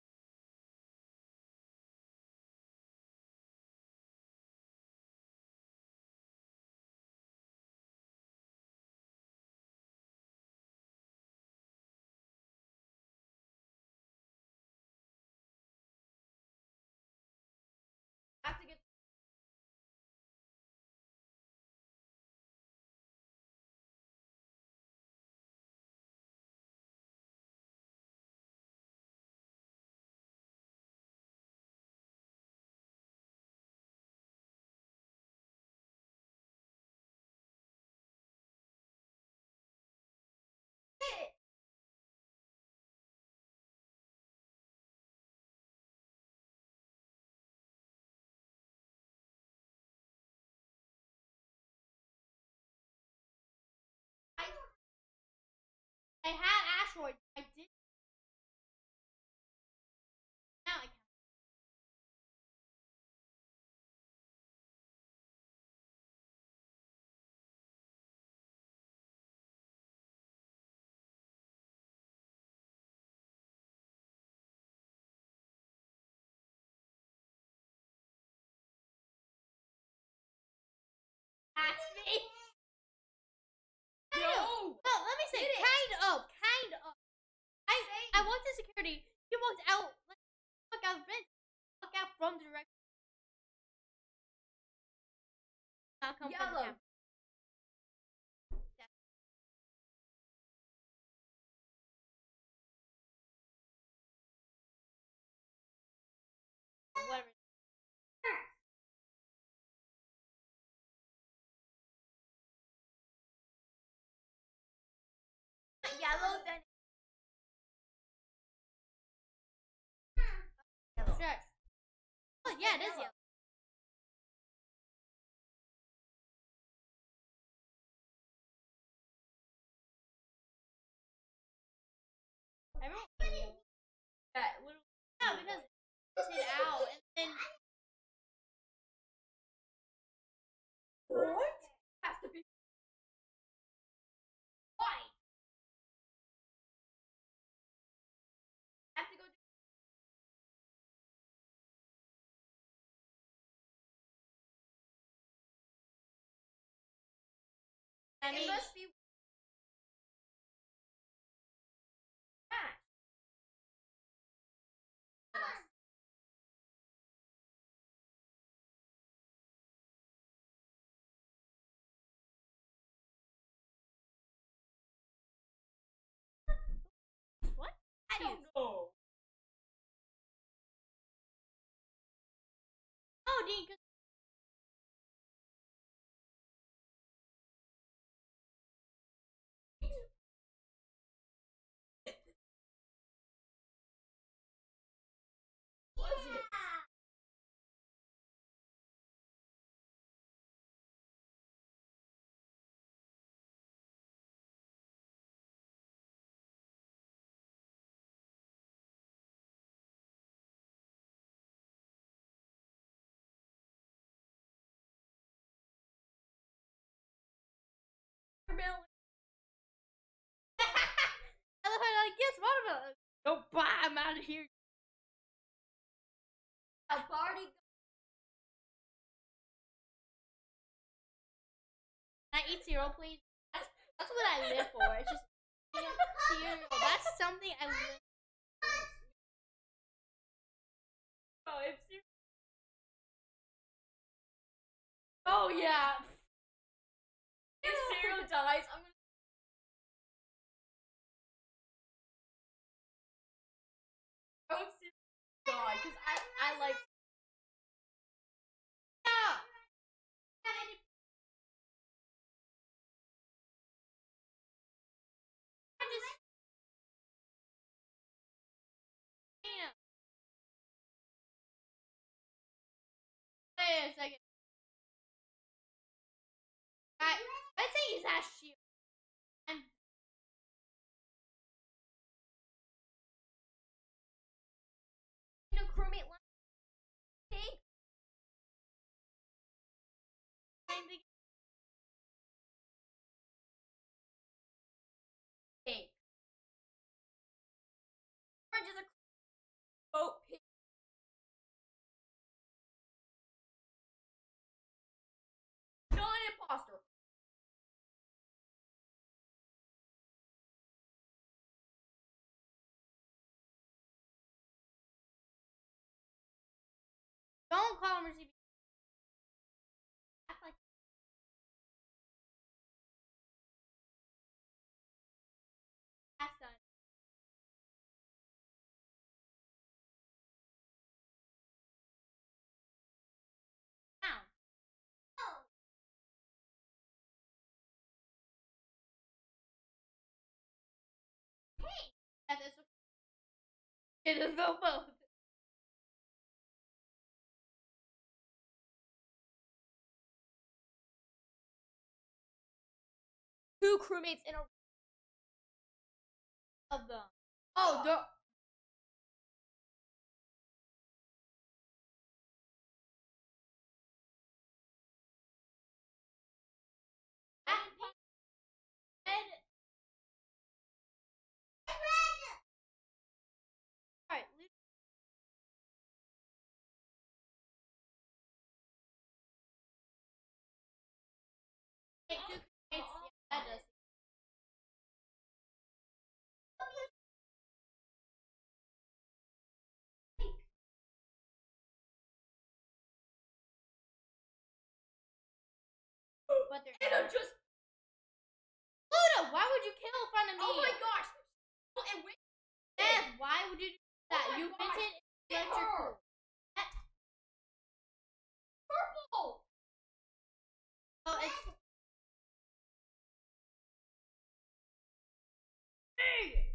I have to get. I had asteroid. I did. Now I can. Ask me. No. No, let me say Did it. kind of. I walked in security. He walked out. Like, walk out from the direction. I'll come from the Yellow. camera. Whatever. Yellow then. Sure. Oh yeah, it is yellow. Everyone. That little. Yeah, because it's hit out and then. What? Has to be. Why? I have to go. I mean, It must be. Matthews. No. Oh, Dean. Was it? Watermelon. I love how you're like, yes, watermelon. Don't buy. I'm out of here. A party. Can I eat cereal, please? That's what I live for. It's just cereal. That's something I live. Oh, if you. Oh yeah. If cereal dies, I'm gonna. I hope cereal die because I like. Wait a second. Let's say he's that shield. And No crewmate line. Pink. the Pink. Orange is a. Oh, pink. Not an imposter. don't call him receiving. Act like that's done. Down. Hey. That is. It is the both. Two crewmates in a. Of them. Oh, the. Alright, yeah, that does. But they're And I'm just. Pluto, why would you kill in front of me? Oh my gosh. And wait. Beth, why would you do that? Oh my You gosh. vented It electrical. hurt. Purple. Oh, it's. Hey.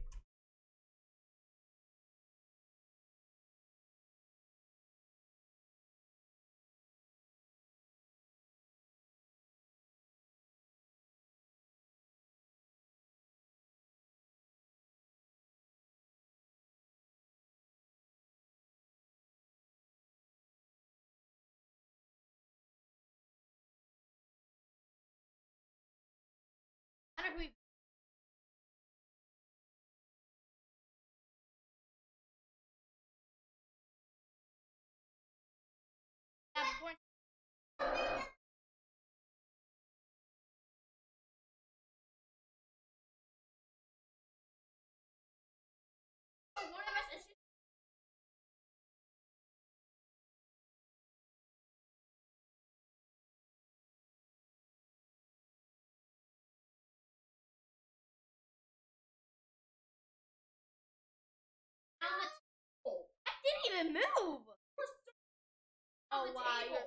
I don't know who you have before. One of us is even move. Oh the wow, table.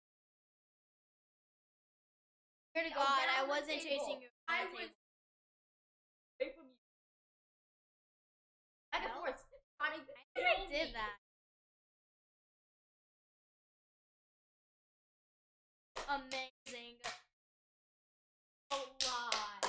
Swear to Yeah, God, get I on the wasn't table. chasing you. I on the was table. away from you. Back and No. forth. Trying to I think I did that. Amazing. A lie.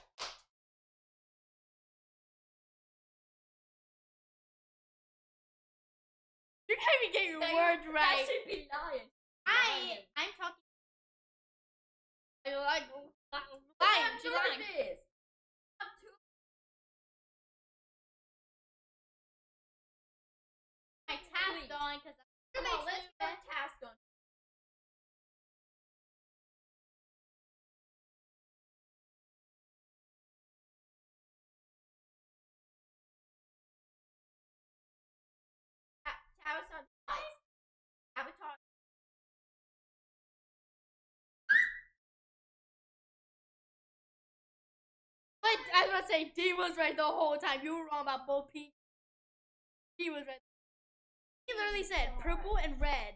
You can't even get your That words you- right. That should be lying. I'm talking. Lying, Lying. she's lying. This. Have two. I tapped Please. on because Come on, let's get a task done. Tavis on twice. Avatar. But I was gonna say D was right the whole time. You were wrong about both pink. He was right. He literally said purple and red.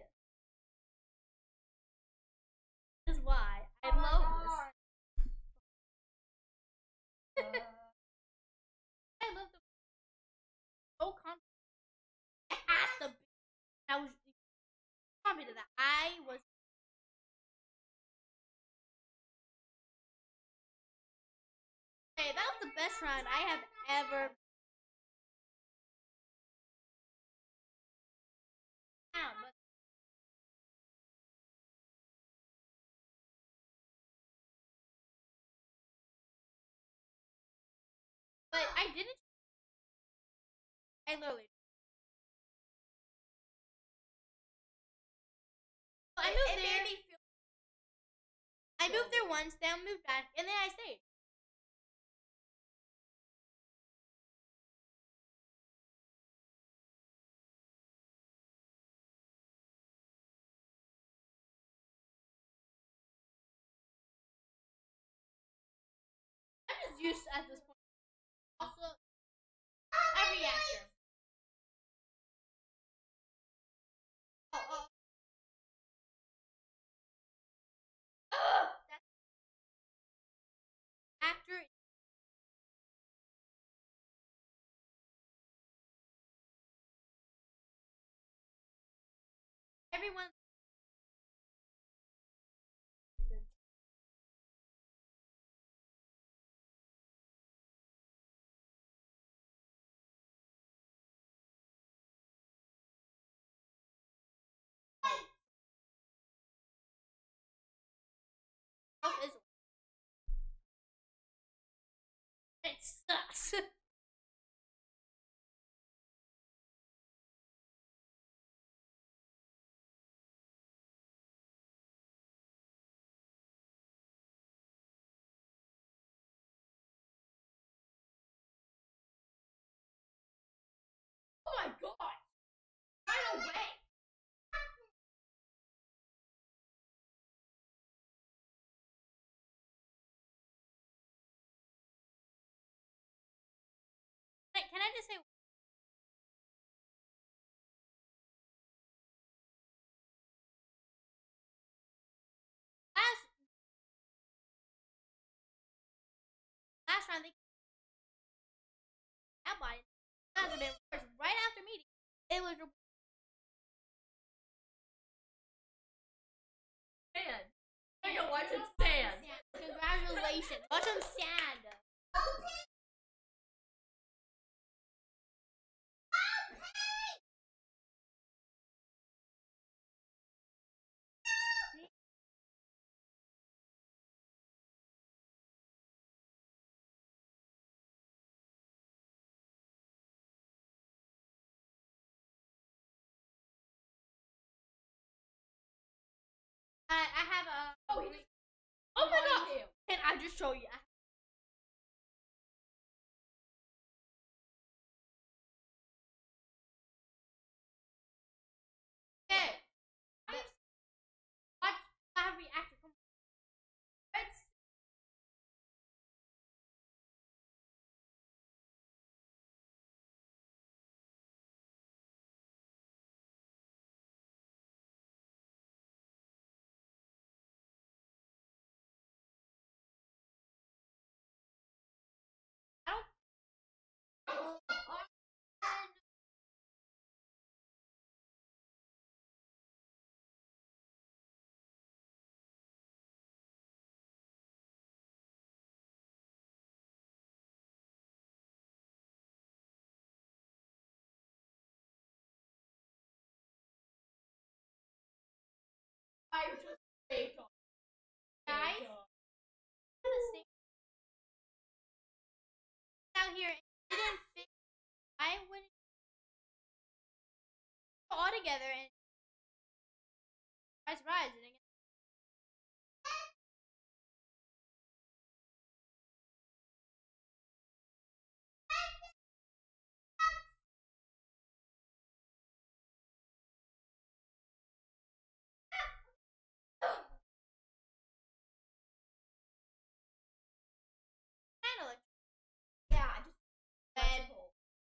This is why I love this. I love the so confident. I had to be. I was confident that I was. Hey, that was the best run I have ever. Found, but I didn't. I literally. I moved there. I moved there once, then moved back, and then I stayed. I'm just used at this point. Also, every actor. Oh. That actor. Everyone. Is it sucks. Oh my god! Right away! Can I just say? Last round they outlined. That has been worse. Right after meeting, it was. Stand. I'm gonna watch him stand. Congratulations. Watch him stand. I have a. Oh, he just. Oh my Behind god! him. Can I just show you? Okay. Watch every actor come. Let's. here and you didn't fix, why wouldn't you go all together and rise and again? Kind of like Yeah, I just bad. electrical.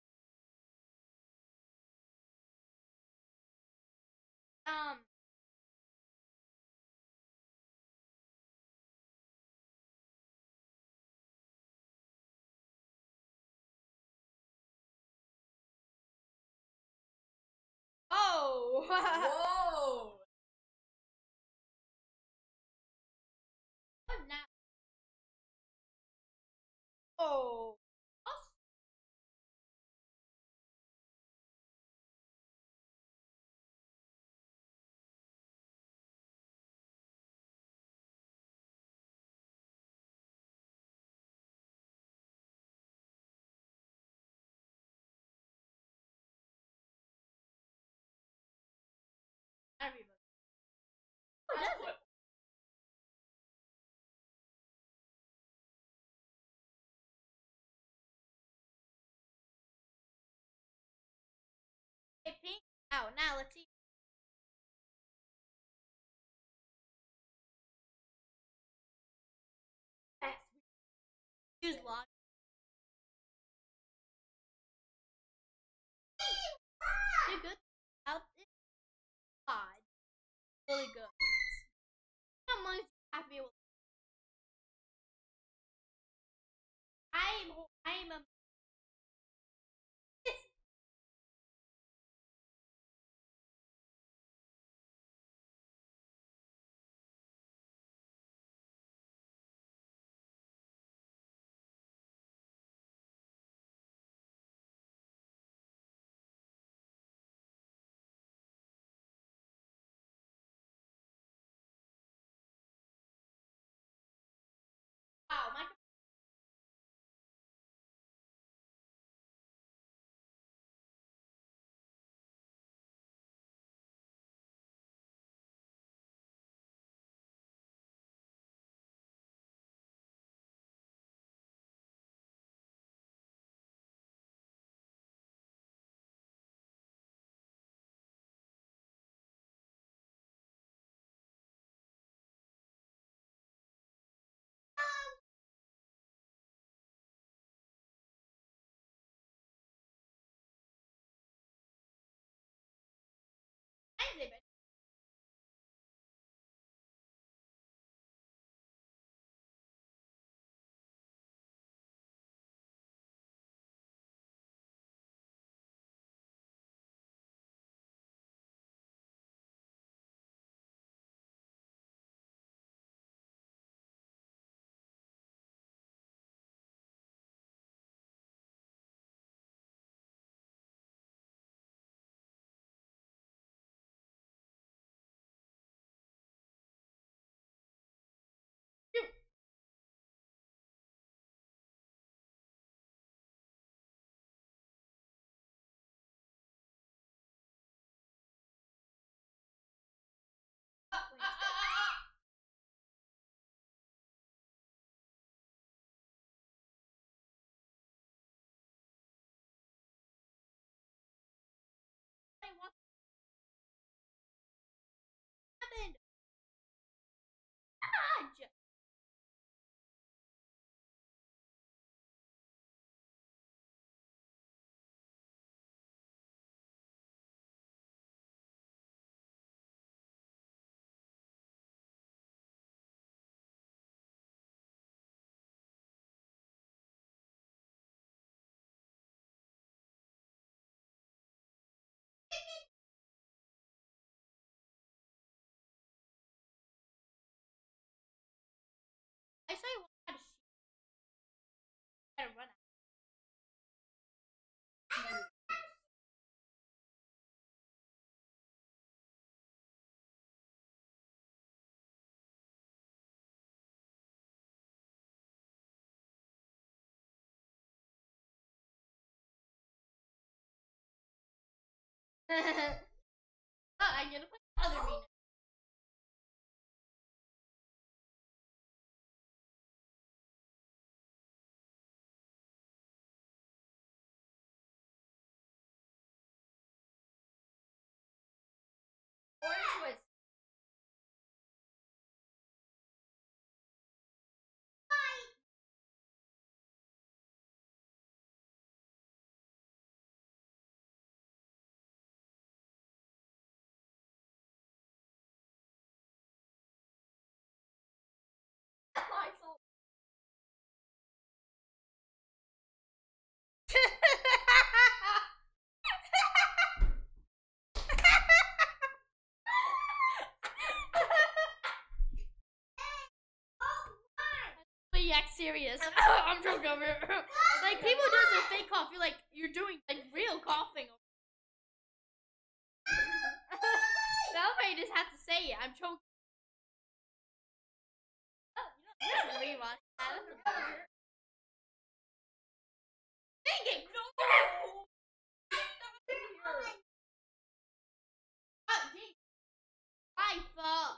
Oh. Whoa! Oh, now. Oh. Everybody. Who does it? Hey, pink. Oh, now let's see. Use log. You're good. Out this pod. Really good. How much have you? I'm a. This. Wow, my. Exhibit. What happened? Dodge. I saw you had a shoot. Gotta run out. Oh, I'm gonna put the other me. Orange was. Lysol. But you act serious. I'm drunk over here. Like people do some fake cough. You're like you're doing like real coughing. Nobody just has to say it. I'm choking. Oh, you know, rewatch that. Dang it! No! Oh, geez. Life.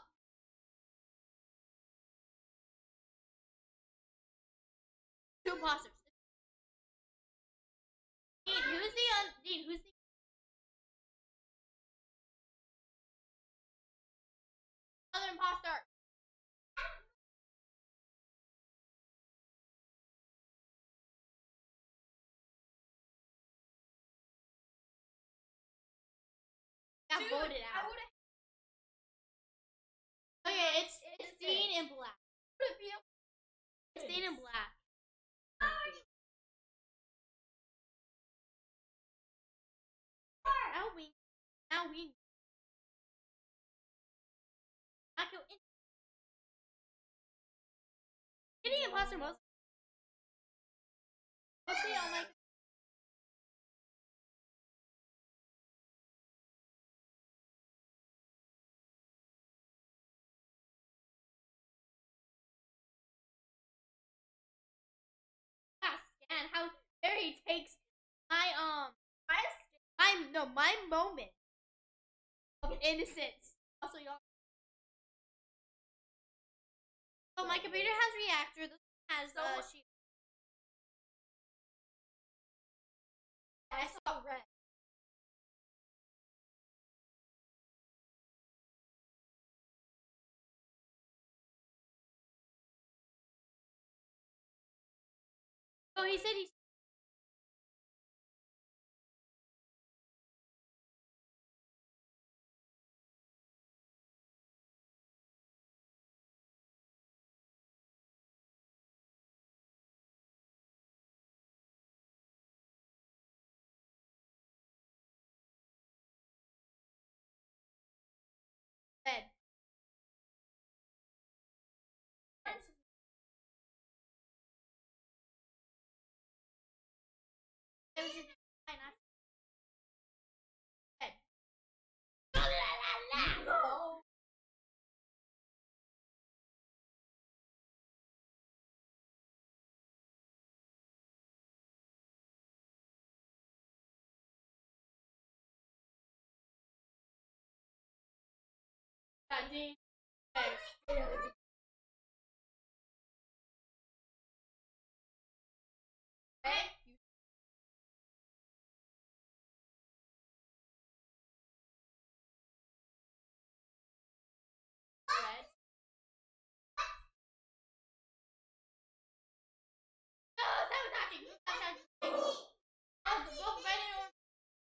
Two imposters. Dean, who's the other imposter? Got Dude, voted I out. would've. Okay, it's Dean in black. Would be It's Dean in black. Now we not go in. Any imposter mostly on like scan how dare he takes my my moment of innocence. Also y'all. So my computer has reactor. This one has she. I saw red. Oh, he said he's. Red. It was just fine. Red. No. Yeah, Dean. Red. Red. No, sabotaging. Sabotaging. Both red and orange.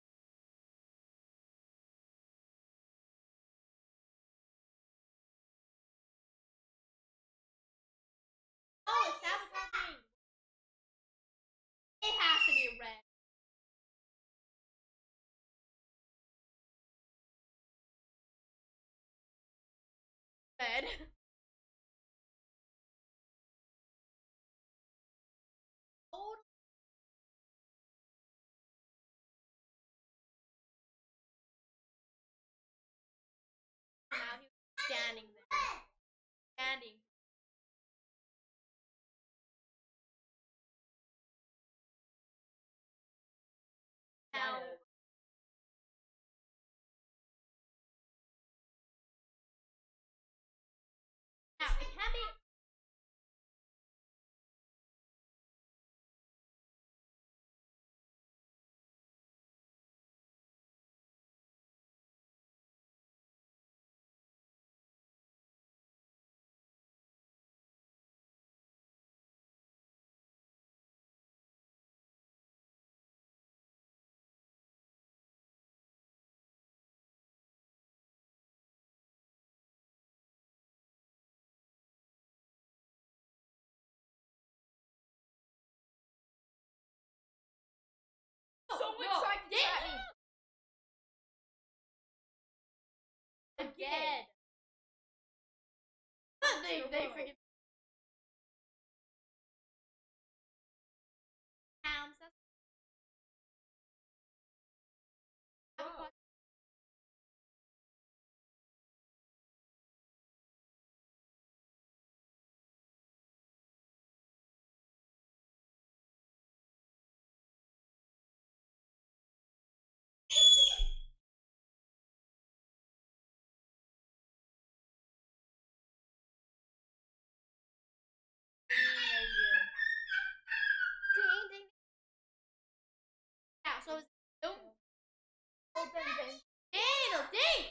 Oh, it's sabotaging. It has to be red. Red. Old. Now he's standing there. Standing. Now. Someone No, tried to did trap you? me. Again. They freaking pounds. That's Whoa. ding ding. Yeah, so it's Open bench. Daniel, ding.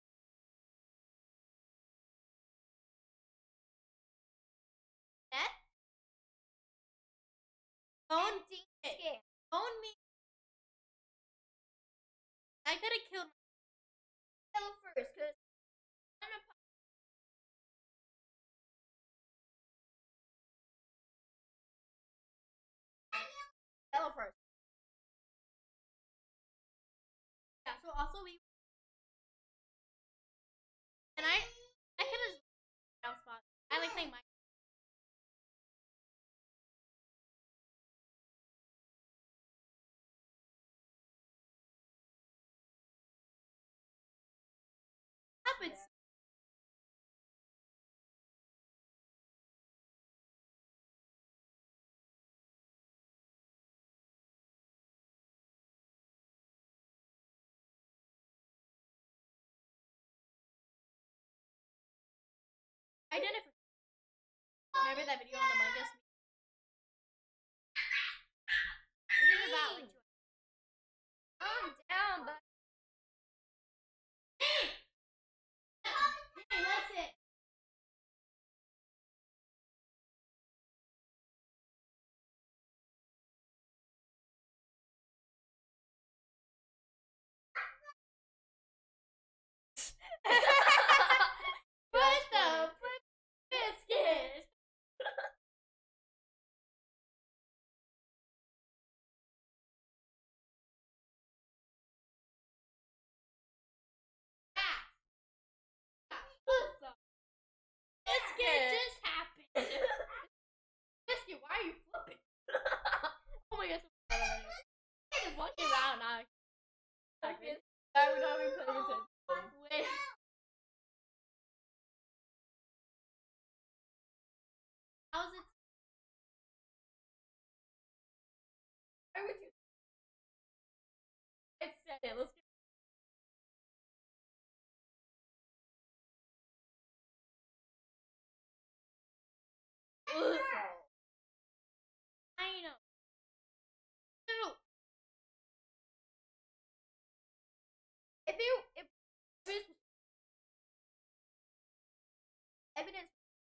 That phone Empty it. skin. Phone me. I could have killed Yellow first, cause yellow first. yeah, so also we and I could have down spot. I like playing my happens. I did it for remember that video on Among Us? We did it about like 2 I'm down, but Hey, that's it. What the flip biscuit? What the biscuit just happened? Biscuit, why are you flipping? Oh my gosh. I'm just walking around now. okay. I would not be paying attention. Wait. How's it? Why would you? It's set it. Let's get. I know. No. If evidence.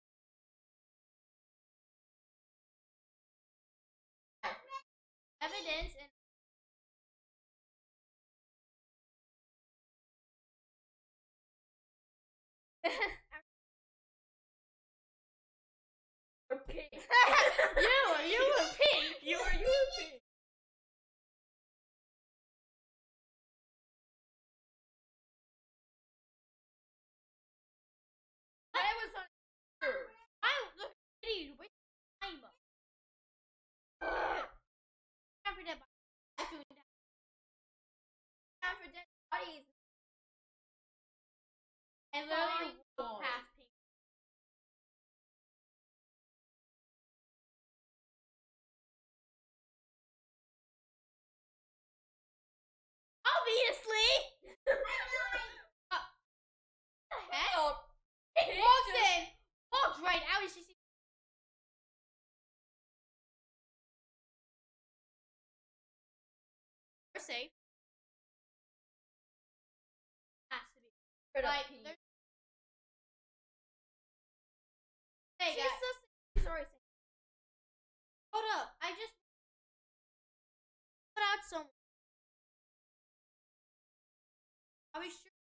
Evidence and You're pink. you were pink. You were pink. I was on. I look at you. Wait, time up. After that, I'm doing that. Time for dead bodies. I literally Fine. walked past pink. Obviously. Heck? Oh, Walks in. Walks right out. She sees. We're safe. Has to be. Like, there's- hey She's guys, so sorry. hold up. I just put out some. Are we sure?